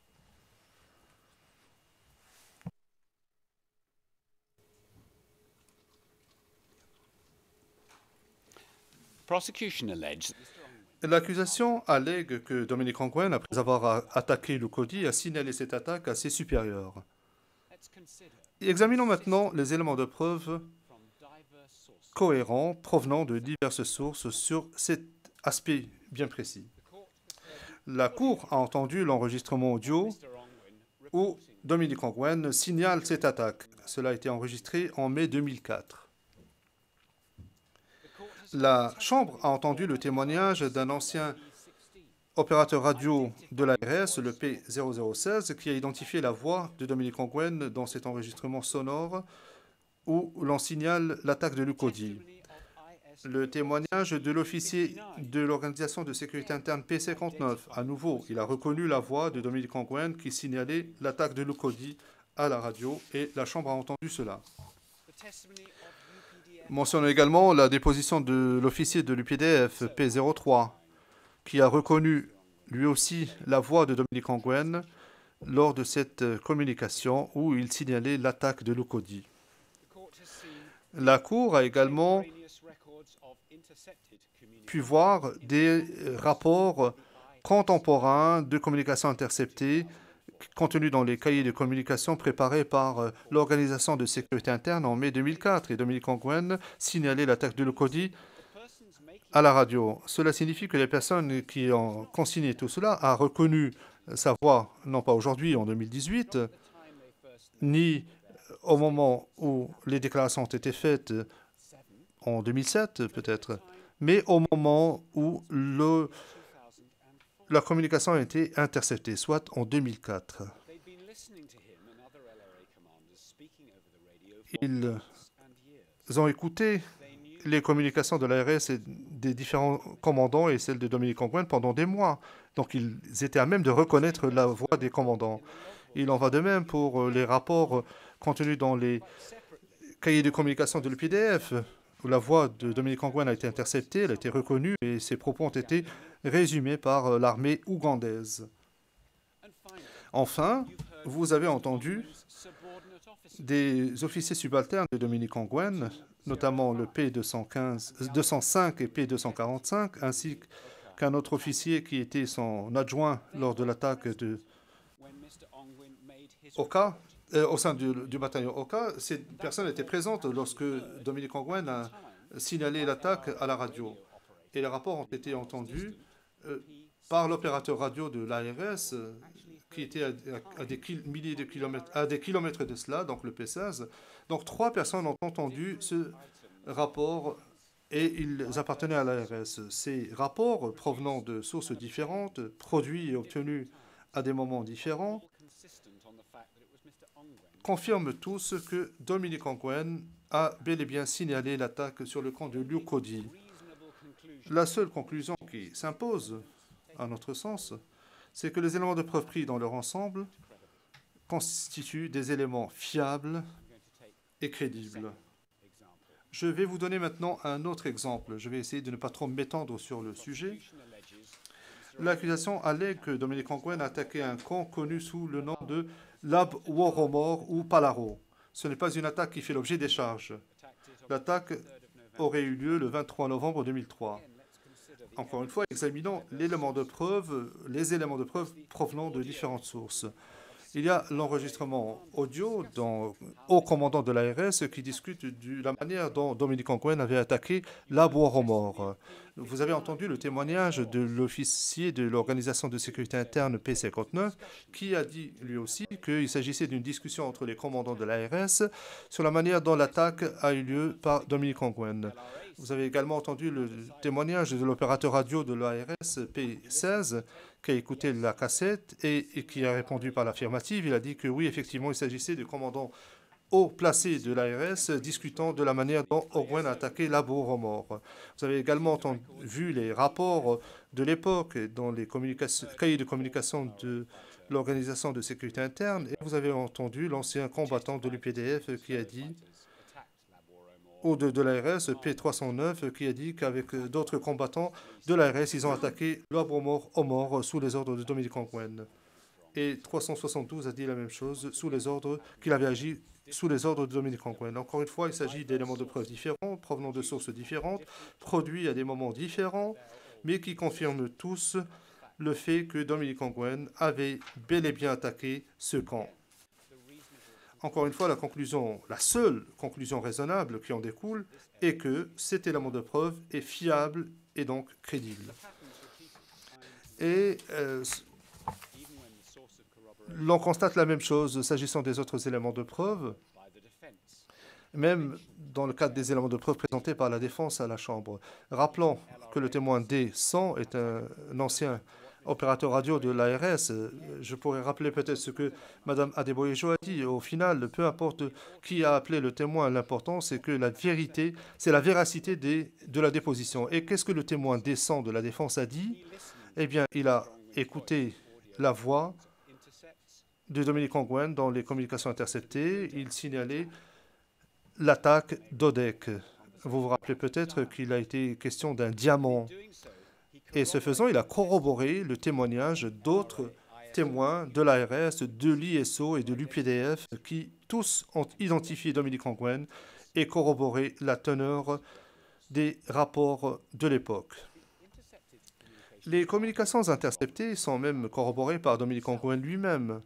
L'accusation allègue que Dominic Ongwen, après avoir attaqué le Cody, a signalé cette attaque à ses supérieurs. Examinons maintenant les éléments de preuve cohérents provenant de diverses sources sur cet aspect bien précis. La Cour a entendu l'enregistrement audio où Dominic Ongwen signale cette attaque. Cela a été enregistré en mai deux mille quatre. La Chambre a entendu le témoignage d'un ancien opérateur radio de l'A R S, le P zéro zéro seize, qui a identifié la voix de Dominic Ongwen dans cet enregistrement sonore où l'on signale l'attaque de l'Ucodi. Le témoignage de l'officier de l'Organisation de sécurité interne P cinquante-neuf. À nouveau, il a reconnu la voix de Dominic Ongwen qui signalait l'attaque de l'Ucodi à la radio et la Chambre a entendu cela. Mentionnons également la déposition de l'officier de l'U P D F P zéro trois qui a reconnu lui aussi la voix de Dominic Ongwen lors de cette communication où il signalait l'attaque de l'Ucodi. La Cour a également pu voir des rapports contemporains de communication interceptée contenus dans les cahiers de communication préparés par l'Organisation de sécurité interne en mai deux mille quatre. Et Dominic Ongwen signalait l'attaque de l'Ucodi à la radio. Cela signifie que les personnes qui ont consigné tout cela ont reconnu sa voix, non pas aujourd'hui, en deux mille dix-huit, ni au moment où les déclarations ont été faites en deux mille sept, peut-être, mais au moment où le, la communication a été interceptée, soit en deux mille quatre. Ils ont écouté les communications de l'A R S et des différents commandants et celles de Dominic Ongwen pendant des mois. Donc, ils étaient à même de reconnaître la voix des commandants. Il en va de même pour les rapports contenus dans les cahiers de communication de l'U P D F, où la voix de Dominic Ongwen a été interceptée, elle a été reconnue et ses propos ont été résumés par l'armée ougandaise. Enfin, vous avez entendu des officiers subalternes de Dominic Ongwen, notamment le P deux cent quinze, deux cent cinq et P deux cent quarante-cinq, ainsi qu'un autre officier qui était son adjoint lors de l'attaque de Oka, euh, au sein du, du bataillon Oka. Ces personnes étaient présentes lorsque Dominic Ongwen a signalé l'attaque à la radio. Et les rapports ont été entendus euh, par l'opérateur radio de l'A R S, euh, qui était à, à, à des milliers de kilomètres, à des kilomètres de cela, donc le P seize. Donc trois personnes ont entendu ce rapport et ils appartenaient à l'A R S. Ces rapports provenant de sources différentes, produits et obtenus à des moments différents, confirment tous que Dominic Ongwen a bel et bien signalé l'attaque sur le camp de l'Ucodi. La seule conclusion qui s'impose, à notre sens, c'est que les éléments de preuve pris dans leur ensemble constituent des éléments fiables et crédible. Je vais vous donner maintenant un autre exemple. Je vais essayer de ne pas trop m'étendre sur le sujet. L'accusation allègue que Dominic Ongwen a attaqué un camp connu sous le nom de Lab Waromor ou Palaro. Ce n'est pas une attaque qui fait l'objet des charges. L'attaque aurait eu lieu le vingt-trois novembre deux mille trois. Encore une fois, examinons l'élément de preuve, les éléments de preuve provenant de différentes sources. Il y a l'enregistrement audio dans, au commandant de l'A R S qui discute de la manière dont Dominic Ongwen avait attaqué la Bois-Romor. Vous avez entendu le témoignage de l'officier de l'organisation de sécurité interne P cinquante-neuf qui a dit lui aussi qu'il s'agissait d'une discussion entre les commandants de l'A R S sur la manière dont l'attaque a eu lieu par Dominic Ongwen. Vous avez également entendu le témoignage de l'opérateur radio de l'A R S P seize qui a écouté la cassette et, et qui a répondu par l'affirmative. Il a dit que oui, effectivement, il s'agissait de commandants haut placés de l'A R S discutant de la manière dont Ongwen a attaqué la Bois-Romor. Vous avez également entendu, vu les rapports de l'époque dans les cahiers de communication de l'Organisation de sécurité interne et vous avez entendu l'ancien combattant de l'U P D F qui a dit ou de, de l'A R S, P trois cent neuf, qui a dit qu'avec d'autres combattants de l'A R S, ils ont attaqué l'Abromor au mort sous les ordres de Dominic Ongwen. Et trois cent soixante-douze a dit la même chose, sous les ordres qu'il avait agi sous les ordres de Dominic Ongwen. Encore une fois, il s'agit d'éléments de preuve différents, provenant de sources différentes, produits à des moments différents, mais qui confirment tous le fait que Dominic Ongwen avait bel et bien attaqué ce camp. Encore une fois, la conclusion, la seule conclusion raisonnable qui en découle est que cet élément de preuve est fiable et donc crédible. Et euh, l'on constate la même chose s'agissant des autres éléments de preuve, même dans le cadre des éléments de preuve présentés par la défense à la Chambre. Rappelons que le témoin D cent est un, un ancien opérateur radio de l'A R S. Je pourrais rappeler peut-être ce que Mme Adeboyejo a dit. Au final, peu importe qui a appelé le témoin, l'important, c'est que la vérité, c'est la véracité des, de la déposition. Et qu'est-ce que le témoin décent de la défense a dit? Eh bien, il a écouté la voix de Dominic Ongwen dans les communications interceptées. Il signalait l'attaque d'Odek. Vous vous rappelez peut-être qu'il a été question d'un diamant. Et ce faisant, il a corroboré le témoignage d'autres témoins de l'A R S, de l'I S O et de l'U P D F qui tous ont identifié Dominic Ongwen et corroboré la teneur des rapports de l'époque. Les communications interceptées sont même corroborées par Dominic Ongwen lui-même.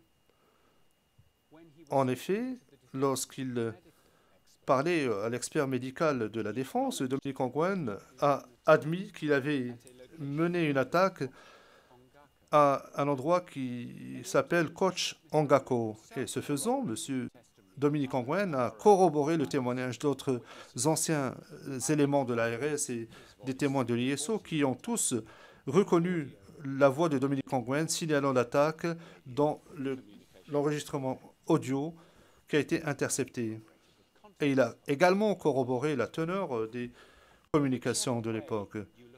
En effet, lorsqu'il parlait à l'expert médical de la défense, Dominic Ongwen a admis qu'il avait mené une attaque à un endroit qui s'appelle Koch Angako. Et ce faisant, M. Dominic Ongwen a corroboré le témoignage d'autres anciens éléments de l'A R S et des témoins de l'I S O qui ont tous reconnu la voix de Dominic Ongwen signalant l'attaque dans l'enregistrement audio qui a été intercepté. Et il a également corroboré la teneur des communications de l'époque.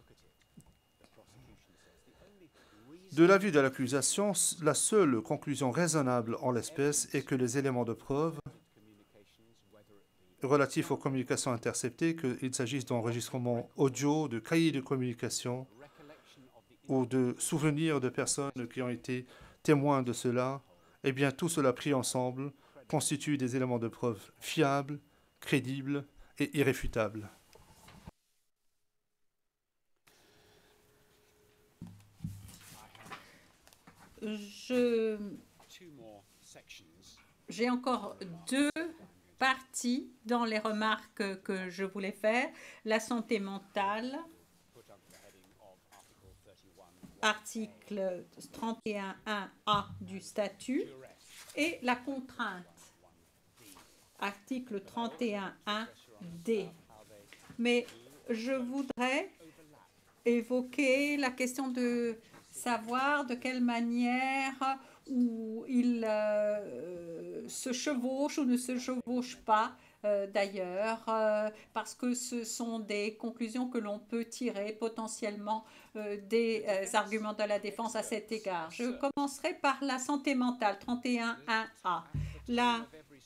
De l'avis de l'accusation, la seule conclusion raisonnable en l'espèce est que les éléments de preuve relatifs aux communications interceptées, qu'il s'agisse d'enregistrements audio, de cahiers de communication ou de souvenirs de personnes qui ont été témoins de cela, eh bien tout cela pris ensemble constitue des éléments de preuve fiables, crédibles et irréfutables. Je... J'ai encore deux parties dans les remarques que je voulais faire. La santé mentale, article trente et un un A du statut, et la contrainte, article trente et un un D. Mais je voudrais évoquer la question de savoir de quelle manière où il euh, se chevauche ou ne se chevauche pas euh, d'ailleurs, euh, parce que ce sont des conclusions que l'on peut tirer potentiellement euh, des euh, arguments de la défense à cet égard. Je commencerai par la santé mentale, trente et un un A. La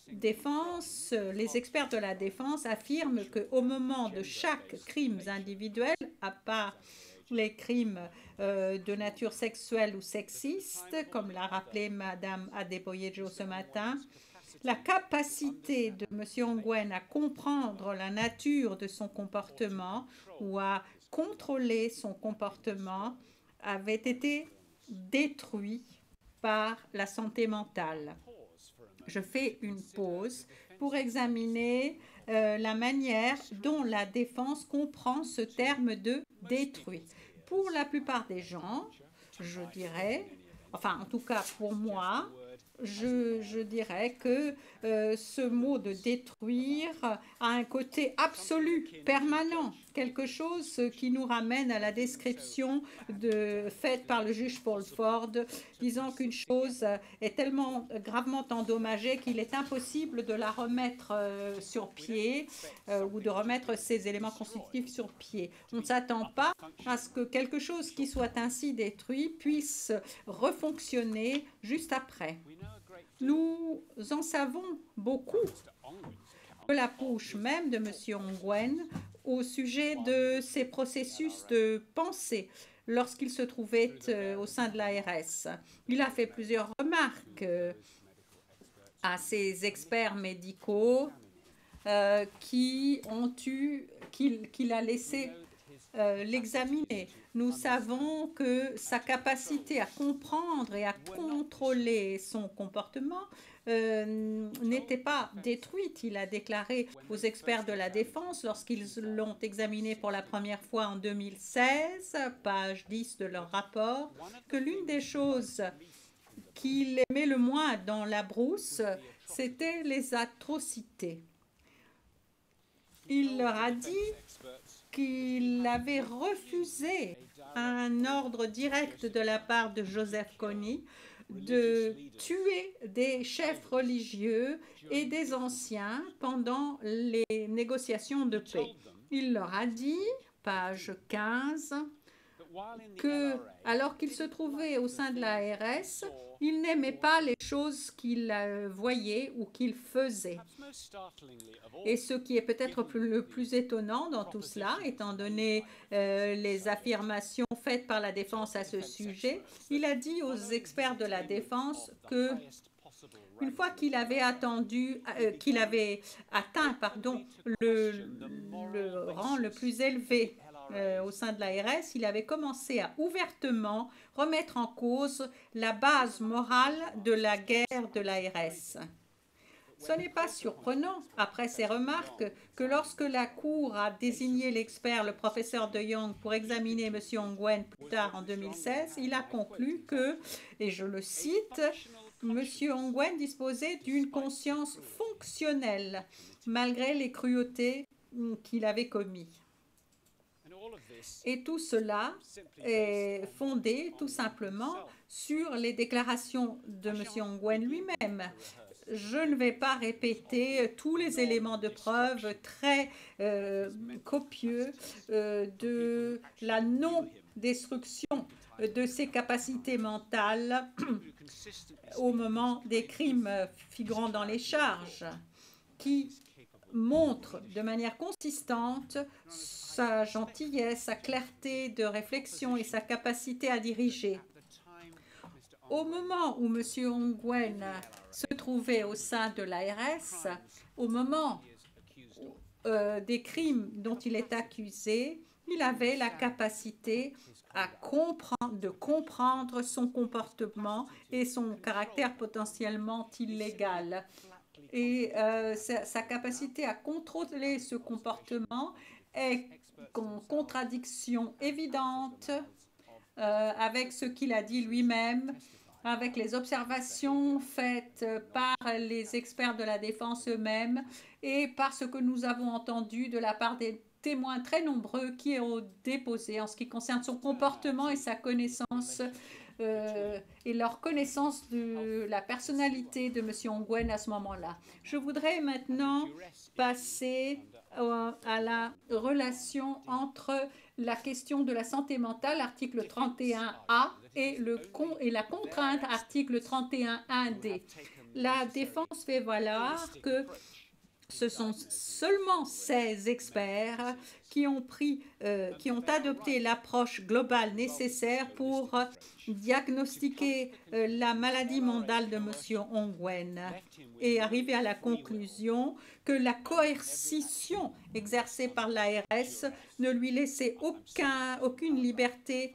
défense, les experts de la défense affirment qu'au moment de chaque crime individuel, à part les crimes euh, de nature sexuelle ou sexiste, comme l'a rappelé Madame Adeboyejo ce matin, la capacité de M. Ongwen à comprendre la nature de son comportement ou à contrôler son comportement avait été détruit par la santé mentale. Je fais une pause pour examiner euh, la manière dont la défense comprend ce terme de détruit. Pour la plupart des gens, je dirais, enfin en tout cas pour moi, je, je dirais que euh, ce mot de détruire a un côté absolu, permanent, quelque chose qui nous ramène à la description de, faite par le juge Paul Ford, disant qu'une chose est tellement gravement endommagée qu'il est impossible de la remettre euh, sur pied euh, ou de remettre ses éléments constitutifs sur pied. On ne s'attend pas à ce que quelque chose qui soit ainsi détruit puisse refonctionner juste après. Nous en savons beaucoup de la bouche même de M. Ongwen au sujet de ses processus de pensée lorsqu'il se trouvait euh, au sein de l'A R S. Il a fait plusieurs remarques euh, à ses experts médicaux euh, qui ont eu, qu'il qu'il a laissé euh, l'examiner. Nous savons que sa capacité à comprendre et à contrôler son comportement euh, n'était pas détruite. Il a déclaré aux experts de la défense, lorsqu'ils l'ont examiné pour la première fois en deux mille seize, page dix de leur rapport, que l'une des choses qu'il aimait le moins dans la brousse, c'était les atrocités. Il leur a dit qu'il avait refusé un ordre direct de la part de Joseph Kony de tuer des chefs religieux et des anciens pendant les négociations de paix. Il leur a dit, page quinze, que, alors qu'il se trouvait au sein de l'A R S, il n'aimait pas les choses qu'il euh, voyait ou qu'il faisait. Et ce qui est peut-être plus, le plus étonnant dans tout cela, étant donné euh, les affirmations faites par la défense à ce sujet, il a dit aux experts de la défense que une fois qu'il avait attendu, euh, qu'il avait atteint, pardon, le, le rang le plus élevé Euh, au sein de l'A R S, il avait commencé à ouvertement remettre en cause la base morale de la guerre de l'A R S. Ce n'est pas surprenant, après ces remarques, que lorsque la Cour a désigné l'expert, le professeur de Young, pour examiner M. Ongwen plus tard en deux mille seize, il a conclu que, et je le cite, M. Ongwen disposait d'une conscience fonctionnelle, malgré les cruautés qu'il avait commises. Et tout cela est fondé tout simplement sur les déclarations de M. Ongwen lui-même. Je ne vais pas répéter tous les éléments de preuve très euh, copieux euh, de la non-destruction de ses capacités mentales au moment des crimes figurant dans les charges, qui montre de manière consistante sa gentillesse, sa clarté de réflexion et sa capacité à diriger. Au moment où M. Ongwen se trouvait au sein de l'A R S, au moment euh, des crimes dont il est accusé, il avait la capacité à comprendre, de comprendre son comportement et son caractère potentiellement illégal. Et euh, sa, sa capacité à contrôler ce comportement est en contradiction évidente euh, avec ce qu'il a dit lui-même, avec les observations faites par les experts de la défense eux-mêmes et par ce que nous avons entendu de la part des témoins très nombreux qui ont déposé en ce qui concerne son comportement et sa connaissance Euh, et leur connaissance de la personnalité de M. Ongwen à ce moment-là. Je voudrais maintenant passer euh, à la relation entre la question de la santé mentale, article trente et un A, et, le con, et la contrainte, article trente et un un D. La défense fait valoir que ce sont seulement ces experts qui ont pris, euh, qui ont adopté l'approche globale nécessaire pour euh, diagnostiquer euh, la maladie mentale de M. Ongwen et arriver à la conclusion que la coercition exercée par l'A R S ne lui laissait aucun, aucune liberté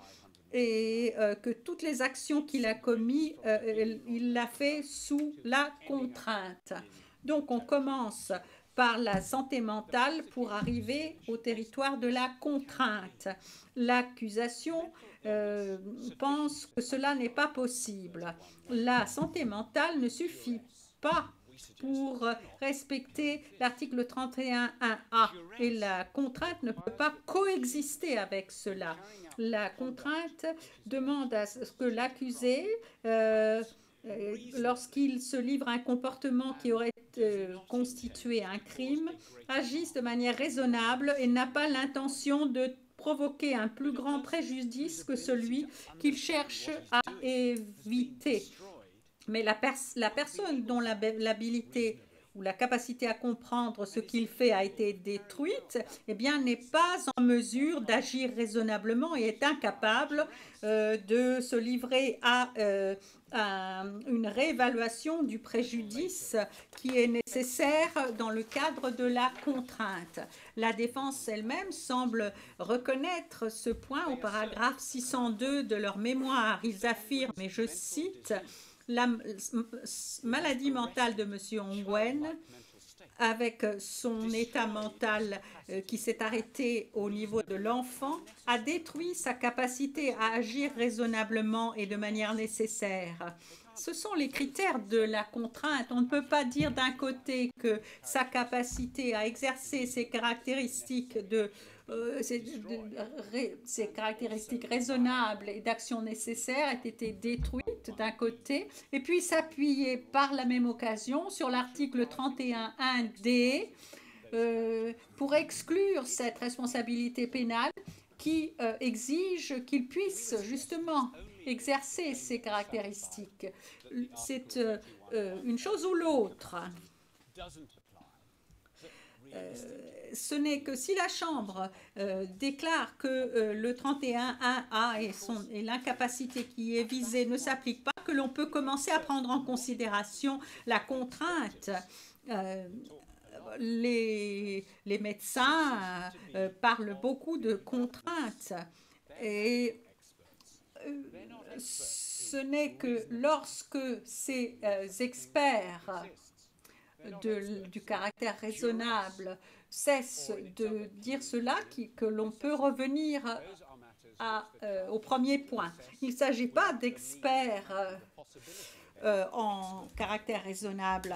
et euh, que toutes les actions qu'il a commises, euh, il l'a fait sous la contrainte. Donc, on commence par la santé mentale pour arriver au territoire de la contrainte. L'accusation euh, pense que cela n'est pas possible. La santé mentale ne suffit pas pour respecter l'article trente et un point un a et la contrainte ne peut pas coexister avec cela. La contrainte demande à ce que l'accusé euh, Euh, lorsqu'il se livre à un comportement qui aurait euh, constitué un crime, agisse de manière raisonnable et n'a pas l'intention de provoquer un plus grand préjudice que celui qu'il cherche à éviter. Mais la, pers la personne dont l'habilité ou la capacité à comprendre ce qu'il fait a été détruite, eh bien, n'est pas en mesure d'agir raisonnablement et est incapable euh, de se livrer à, euh, à une réévaluation du préjudice qui est nécessaire dans le cadre de la contrainte. La défense elle-même semble reconnaître ce point au paragraphe six cent deux de leur mémoire. Ils affirment, et je cite, la maladie mentale de M. Ongwen, avec son état mental euh, qui s'est arrêté au niveau de l'enfant, a détruit sa capacité à agir raisonnablement et de manière nécessaire. Ce sont les critères de la contrainte. On ne peut pas dire d'un côté que sa capacité à exercer ses caractéristiques de Euh, ces, ces caractéristiques raisonnables et d'action nécessaire aient été détruites d'un côté, et puis s'appuyer par la même occasion sur l'article trente et un point un d euh, pour exclure cette responsabilité pénale qui euh, exige qu'il puisse justement exercer ces caractéristiques. C'est euh, euh, une chose ou l'autre. Euh, ce n'est que si la Chambre euh, déclare que euh, le trente et un point un a et, son, et l'incapacité qui est visée ne s'applique pas, que l'on peut commencer à prendre en considération la contrainte. Euh, les, les médecins euh, parlent beaucoup de contraintes et euh, ce n'est que lorsque ces euh, experts De, du caractère raisonnable cesse de dire cela qui, que l'on peut revenir à, euh, au premier point. Il ne s'agit pas d'experts euh, euh, en caractère raisonnable.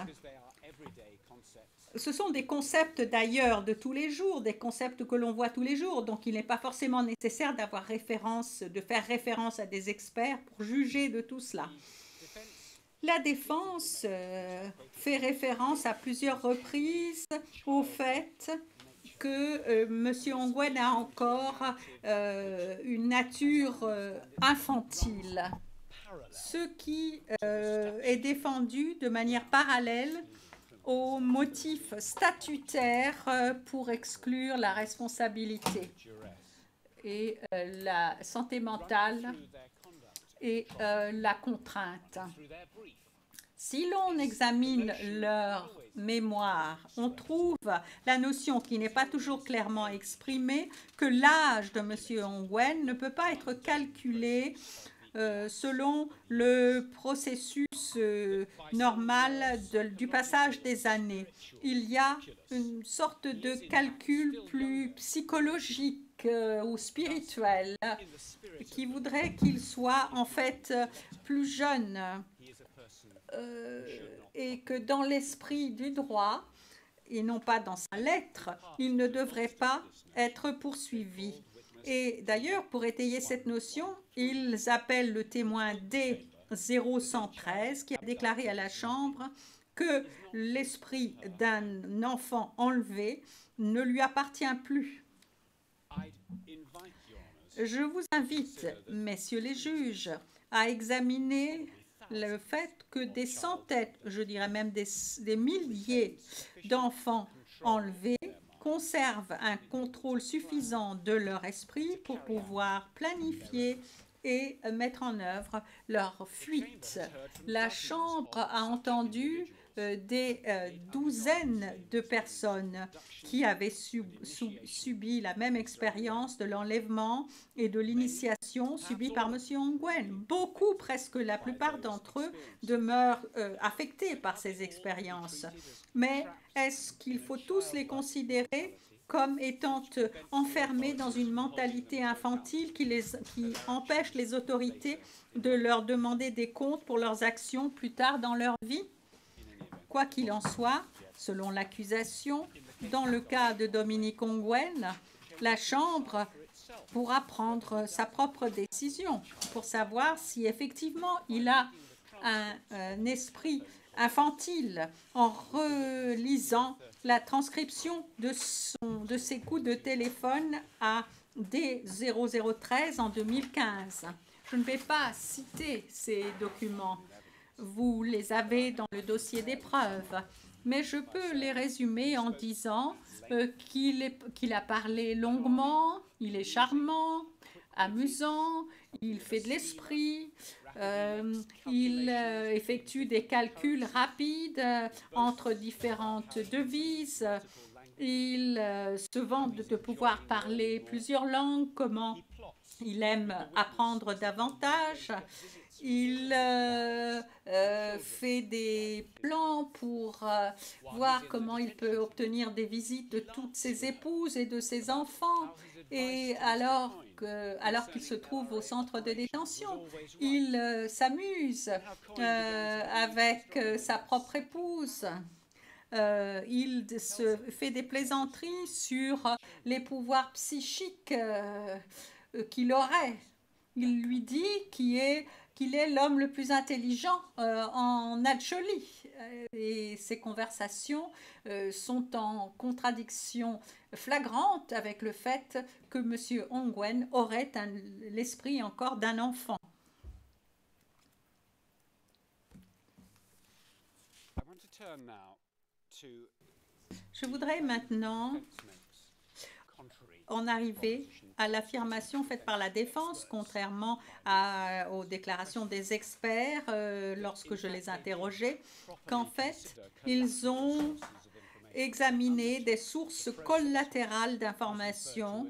Ce sont des concepts d'ailleurs de tous les jours, des concepts que l'on voit tous les jours, donc il n'est pas forcément nécessaire d'avoir référence, de faire référence à des experts pour juger de tout cela. La défense euh, fait référence à plusieurs reprises au fait que euh, M. Ongwen a encore euh, une nature euh, infantile, ce qui euh, est défendu de manière parallèle aux motifs statutaires euh, pour exclure la responsabilité et euh, la santé mentale et euh, la contrainte. Si l'on examine leur mémoire, on trouve la notion qui n'est pas toujours clairement exprimée que l'âge de M. Ongwen ne peut pas être calculé euh, selon le processus euh, normal de, du passage des années. Il y a une sorte de calcul plus psychologique euh, ou spirituel qui voudrait qu'il soit en fait plus jeune. Euh, et que dans l'esprit du droit, et non pas dans sa lettre, il ne devrait pas être poursuivi. Et d'ailleurs, pour étayer cette notion, ils appellent le témoin D zéro cent treize qui a déclaré à la Chambre que l'esprit d'un enfant enlevé ne lui appartient plus. Je vous invite, messieurs les juges, à examiner le fait que des centaines, je dirais même des, des milliers d'enfants enlevés conservent un contrôle suffisant de leur esprit pour pouvoir planifier et mettre en œuvre leur fuite. La Chambre a entendu euh, des euh, douzaines de personnes qui avaient sub, sub, subi la même expérience de l'enlèvement et de l'initiation subie par M. Ongwen. Beaucoup, presque la plupart d'entre eux, demeurent euh, affectés par ces expériences. Mais est-ce qu'il faut tous les considérer comme étant enfermés dans une mentalité infantile qui, les, qui empêche les autorités de leur demander des comptes pour leurs actions plus tard dans leur vie? Quoi qu'il en soit, selon l'accusation, dans le cas de Dominique Ongwen, la Chambre pourra prendre sa propre décision pour savoir si effectivement il a un, un esprit infantile en relisant la transcription de, son, de ses coups de téléphone à D zéro zéro treize en deux mille quinze. Je ne vais pas citer ces documents. Vous les avez dans le dossier des preuves, mais je peux les résumer en disant euh, qu'il est, qu'il a parlé longuement, il est charmant, amusant, il fait de l'esprit, euh, il euh, effectue des calculs rapides euh, entre différentes devises, il euh, se vante de, de pouvoir parler plusieurs langues, comment il aime apprendre davantage. Il euh, euh, fait des plans pour euh, voir comment il peut obtenir des visites de toutes ses épouses et de ses enfants. Et alors que, alors qu'il se trouve au centre de détention, il euh, s'amuse euh, avec euh, sa propre épouse. Euh, il se fait des plaisanteries sur les pouvoirs psychiques euh, qu'il aurait. Il lui dit qu'il est qu'il est l'homme le plus intelligent euh, en Nadjoli. Et ces conversations euh, sont en contradiction flagrante avec le fait que M. Ongwen aurait l'esprit encore d'un enfant. Je voudrais maintenant en arriver à l'affirmation faite par la défense, contrairement à, aux déclarations des experts euh, lorsque je les interrogeais, qu'en fait, ils ont examiné des sources collatérales d'informations.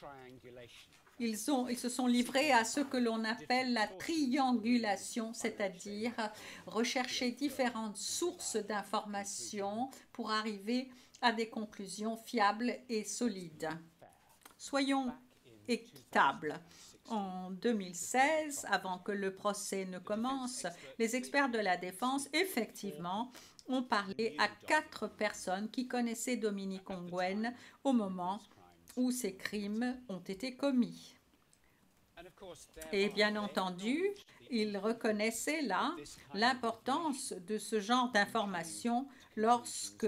Ils, ont, ils se sont livrés à ce que l'on appelle la triangulation, c'est-à-dire rechercher différentes sources d'informations pour arriver à des conclusions fiables et solides. Soyons équitables. En deux mille seize, avant que le procès ne commence, les experts de la défense, effectivement, ont parlé à quatre personnes qui connaissaient Dominique Ongwen au moment où ces crimes ont été commis. Et bien entendu, ils reconnaissaient là l'importance de ce genre d'informations lorsque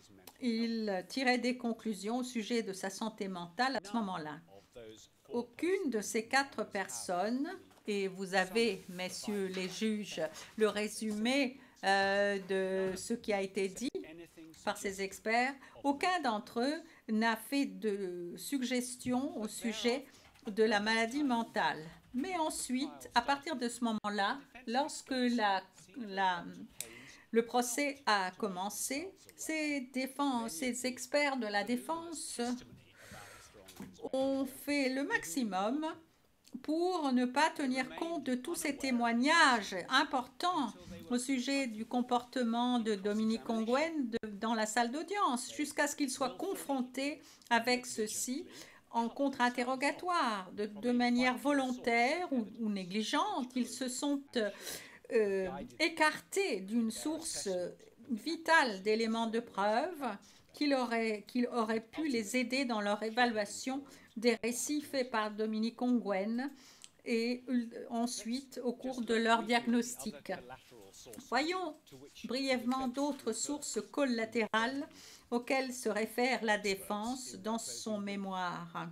il tirait des conclusions au sujet de sa santé mentale à ce moment-là. Aucune de ces quatre personnes, et vous avez, messieurs les juges, le résumé euh, de ce qui a été dit par ces experts, aucun d'entre eux n'a fait de suggestions au sujet de la maladie mentale. Mais ensuite, à partir de ce moment-là, lorsque la, la le procès a commencé, ces, défense, ces experts de la défense ont fait le maximum pour ne pas tenir compte de tous ces témoignages importants au sujet du comportement de Dominique Ongwen de, dans la salle d'audience, jusqu'à ce qu'ils soient confrontés avec ceci en contre-interrogatoire, de, de manière volontaire ou, ou négligente. Ils se sont Euh, écartés d'une source vitale d'éléments de preuve qui aurait, qui aurait pu les aider dans leur évaluation des récits faits par Dominique Ongwen et ensuite au cours de leur diagnostic. Voyons brièvement d'autres sources collatérales auxquelles se réfère la défense dans son mémoire.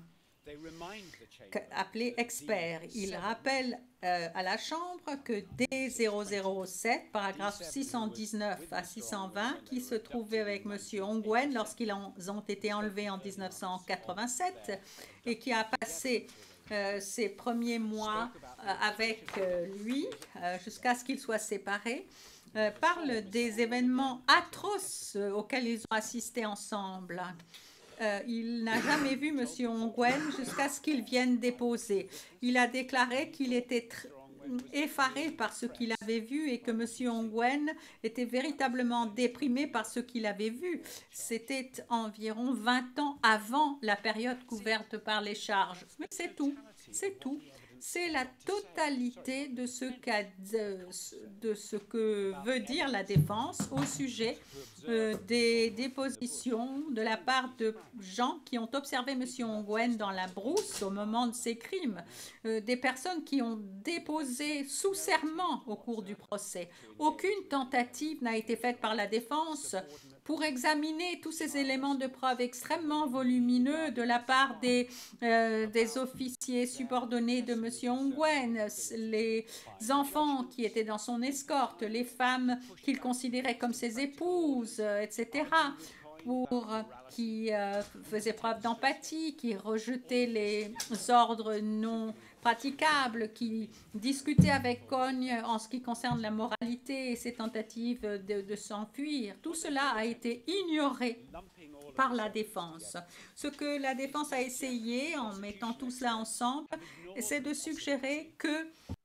appelé expert. Il rappelle euh, à la Chambre que D zéro zéro sept, paragraphe six cent dix-neuf à six cent vingt, qui se trouvait avec M. Ongwen lorsqu'ils ont, ont été enlevés en mille neuf cent quatre-vingt-sept et qui a passé euh, ses premiers mois euh, avec euh, lui euh, jusqu'à ce qu'ils soient séparés, euh, parle des événements atroces euh, auxquels ils ont assisté ensemble. Euh, il n'a jamais vu M. Ongwen jusqu'à ce qu'il vienne déposer. Il a déclaré qu'il était effaré par ce qu'il avait vu et que M. Ongwen était véritablement déprimé par ce qu'il avait vu. C'était environ vingt ans avant la période couverte par les charges. Mais c'est tout, c'est tout. C'est la totalité de ce, qu'a, de, de ce que veut dire la défense au sujet euh, des dépositions de la part de gens qui ont observé M. Ongwen dans la brousse au moment de ses crimes, euh, des personnes qui ont déposé sous serment au cours du procès. Aucune tentative n'a été faite par la défense pour examiner tous ces éléments de preuve extrêmement volumineux de la part des, euh, des officiers subordonnés de M. Ongwen, les enfants qui étaient dans son escorte, les femmes qu'il considérait comme ses épouses, et cetera, pour, qui euh, faisaient preuve d'empathie, qui rejetaient les ordres non praticables, qui discutaient avec Cogne en ce qui concerne la moralité et ses tentatives de, de s'enfuir. Tout cela a été ignoré par la défense. Ce que la défense a essayé, en mettant tout cela ensemble, c'est de suggérer que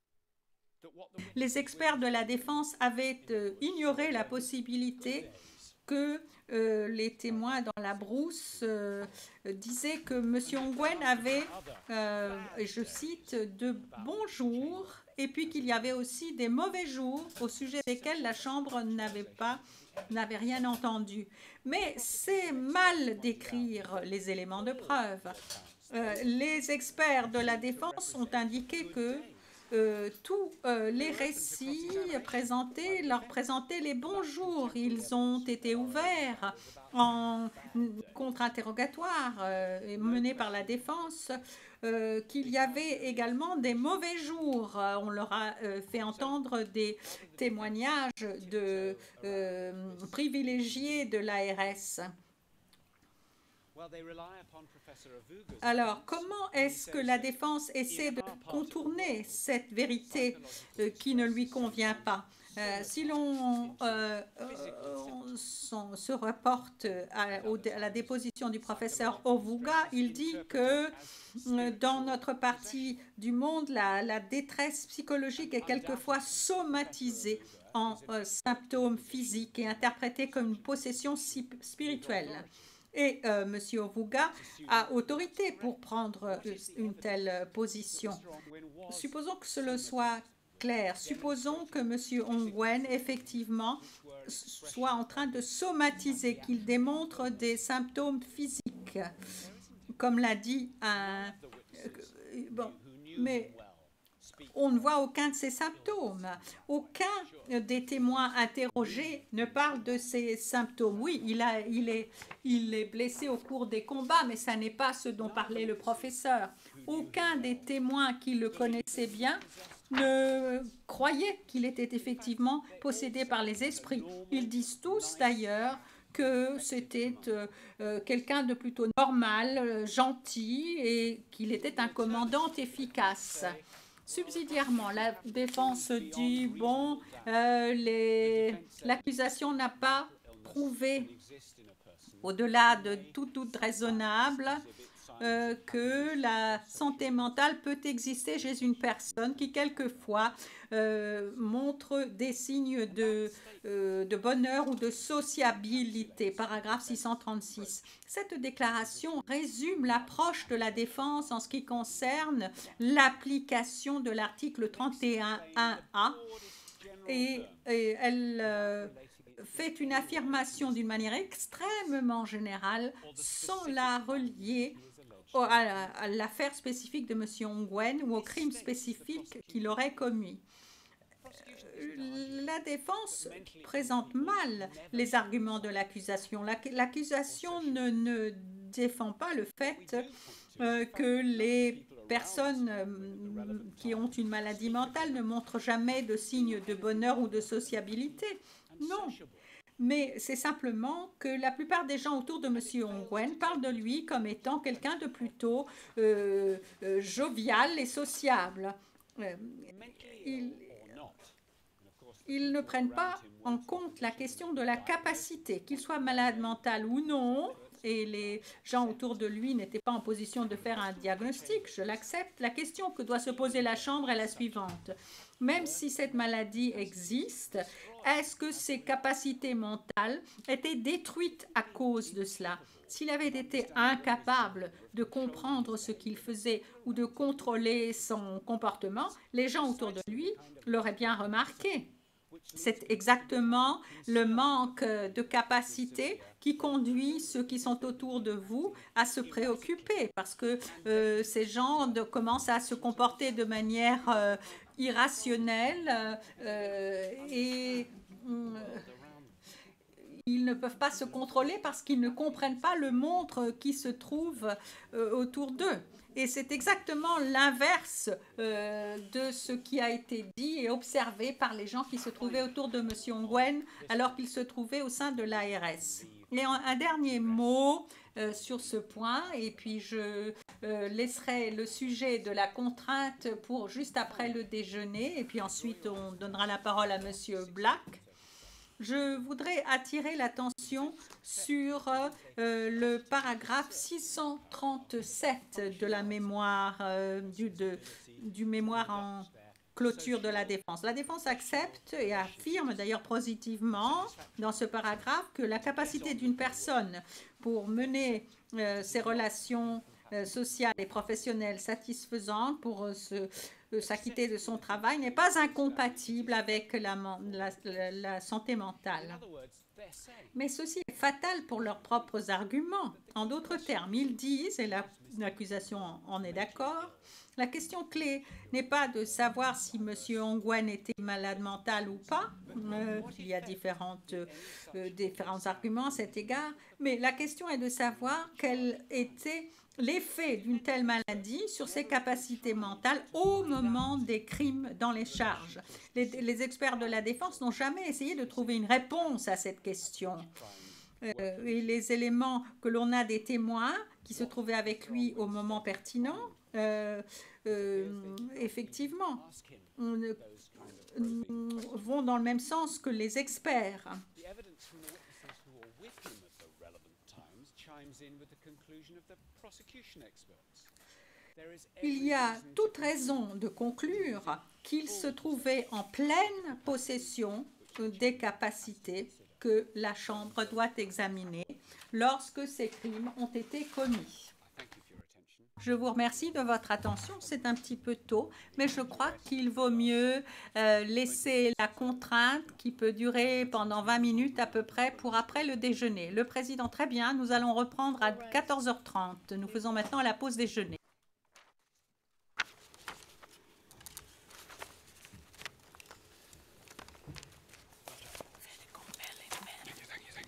les experts de la défense avaient euh, ignoré la possibilité que euh, les témoins dans la brousse euh, disaient que M. Ongwen avait, euh, et je cite, de bons jours, et puis qu'il y avait aussi des mauvais jours au sujet desquels la Chambre n'avait pas, n'avait rien entendu. Mais c'est mal décrire les éléments de preuve. Euh, les experts de la défense ont indiqué que Euh, tous euh, les récits présentés leur présentaient les bons jours. Ils ont été ouverts en contre-interrogatoire euh, mené par la défense, euh, qu'il y avait également des mauvais jours. On leur a euh, fait entendre des témoignages de euh, privilégiés de l'A R S. Alors, comment est-ce que la défense essaie de contourner cette vérité euh, qui ne lui convient pas? Euh, si l'on euh, euh, se reporte à, à la déposition du professeur Ovuga, il dit que euh, dans notre partie du monde, la, la détresse psychologique est quelquefois somatisée en euh, symptômes physiques et interprétée comme une possession spirituelle. Et euh, M. Ovuga a autorité pour prendre une telle position. Supposons que cela soit clair. Supposons que M. Ongwen, effectivement, soit en train de somatiser, qu'il démontre des symptômes physiques, comme l'a dit un... Bon, mais on ne voit aucun de ces symptômes. Aucun des témoins interrogés ne parle de ces symptômes. Oui, il, a, il, est, il est blessé au cours des combats, mais ça n'est pas ce dont parlait le professeur. Aucun des témoins qui le connaissaient bien ne croyait qu'il était effectivement possédé par les esprits. Ils disent tous d'ailleurs que c'était euh, euh, quelqu'un de plutôt normal, euh, gentil, et qu'il était un commandant efficace. Subsidiairement, la défense dit, bon, euh, l'accusation n'a pas prouvé, au-delà de tout doute raisonnable, euh, que la santé mentale peut exister chez une personne qui, quelquefois, euh, montre des signes de, euh, de bonheur ou de sociabilité. Paragraphe six cent trente-six. Cette déclaration résume l'approche de la défense en ce qui concerne l'application de l'article trente et un un A et, et elle euh, fait une affirmation d'une manière extrêmement générale sans la relier à l'affaire spécifique de M. Ongwen ou au crime spécifique qu'il aurait commis. la défense présente mal les arguments de l'accusation. L'accusation ne, ne défend pas le fait euh, que les personnes euh, qui ont une maladie mentale ne montrent jamais de signes de bonheur ou de sociabilité. Non. Mais c'est simplement que la plupart des gens autour de M. Ongwen parlent de lui comme étant quelqu'un de plutôt euh, euh, jovial et sociable. Euh, ils, ils ne prennent pas en compte la question de la capacité, qu'il soit malade mental ou non, et les gens autour de lui n'étaient pas en position de faire un diagnostic, je l'accepte. La question que doit se poser la Chambre est la suivante. Même si cette maladie existe, est-ce que ses capacités mentales étaient détruites à cause de cela? S'il avait été incapable de comprendre ce qu'il faisait ou de contrôler son comportement, les gens autour de lui l'auraient bien remarqué. C'est exactement le manque de capacité qui conduit ceux qui sont autour de vous à se préoccuper parce que euh, ces gens de, commencent à se comporter de manière euh, irrationnelle euh, et euh, ils ne peuvent pas se contrôler parce qu'ils ne comprennent pas le monstre qui se trouve euh, autour d'eux. Et c'est exactement l'inverse euh, de ce qui a été dit et observé par les gens qui se trouvaient autour de M. Ongwen alors qu'il se trouvait au sein de l'A R S. Et un, un dernier mot euh, sur ce point, et puis je euh, laisserai le sujet de la contrainte pour juste après le déjeuner, et puis ensuite on donnera la parole à M. Black. Je voudrais attirer l'attention sur euh, le paragraphe six cent trente-sept de la mémoire, euh, du, de, du mémoire en clôture de la défense. La défense accepte et affirme d'ailleurs positivement dans ce paragraphe que la capacité d'une personne pour mener euh, ses relations euh, sociales et professionnelles satisfaisantes pour euh, se s'acquitter de son travail n'est pas incompatible avec la, la, la, la santé mentale. Mais ceci est fatal pour leurs propres arguments. En d'autres termes, ils disent, et l'accusation en est d'accord, la question clé n'est pas de savoir si M. Ongwen était malade mental ou pas. Euh, il y a différentes, euh, différents arguments à cet égard. Mais la question est de savoir quel était l'effet d'une telle maladie sur ses capacités mentales au moment des crimes dans les charges. Les, les experts de la défense n'ont jamais essayé de trouver une réponse à cette question. Euh, et les éléments que l'on a des témoins qui se trouvaient avec lui au moment pertinent, euh, euh, effectivement, on, on, vont dans le même sens que les experts. Il y a toute raison de conclure qu'il se trouvait en pleine possession des capacités que la Chambre doit examiner lorsque ces crimes ont été commis. Je vous remercie de votre attention. C'est un petit peu tôt, mais je crois qu'il vaut mieux euh, laisser la contrainte qui peut durer pendant vingt minutes à peu près pour après le déjeuner. Le président, très bien, nous allons reprendre à quatorze heures trente. Nous faisons maintenant la pause déjeuner.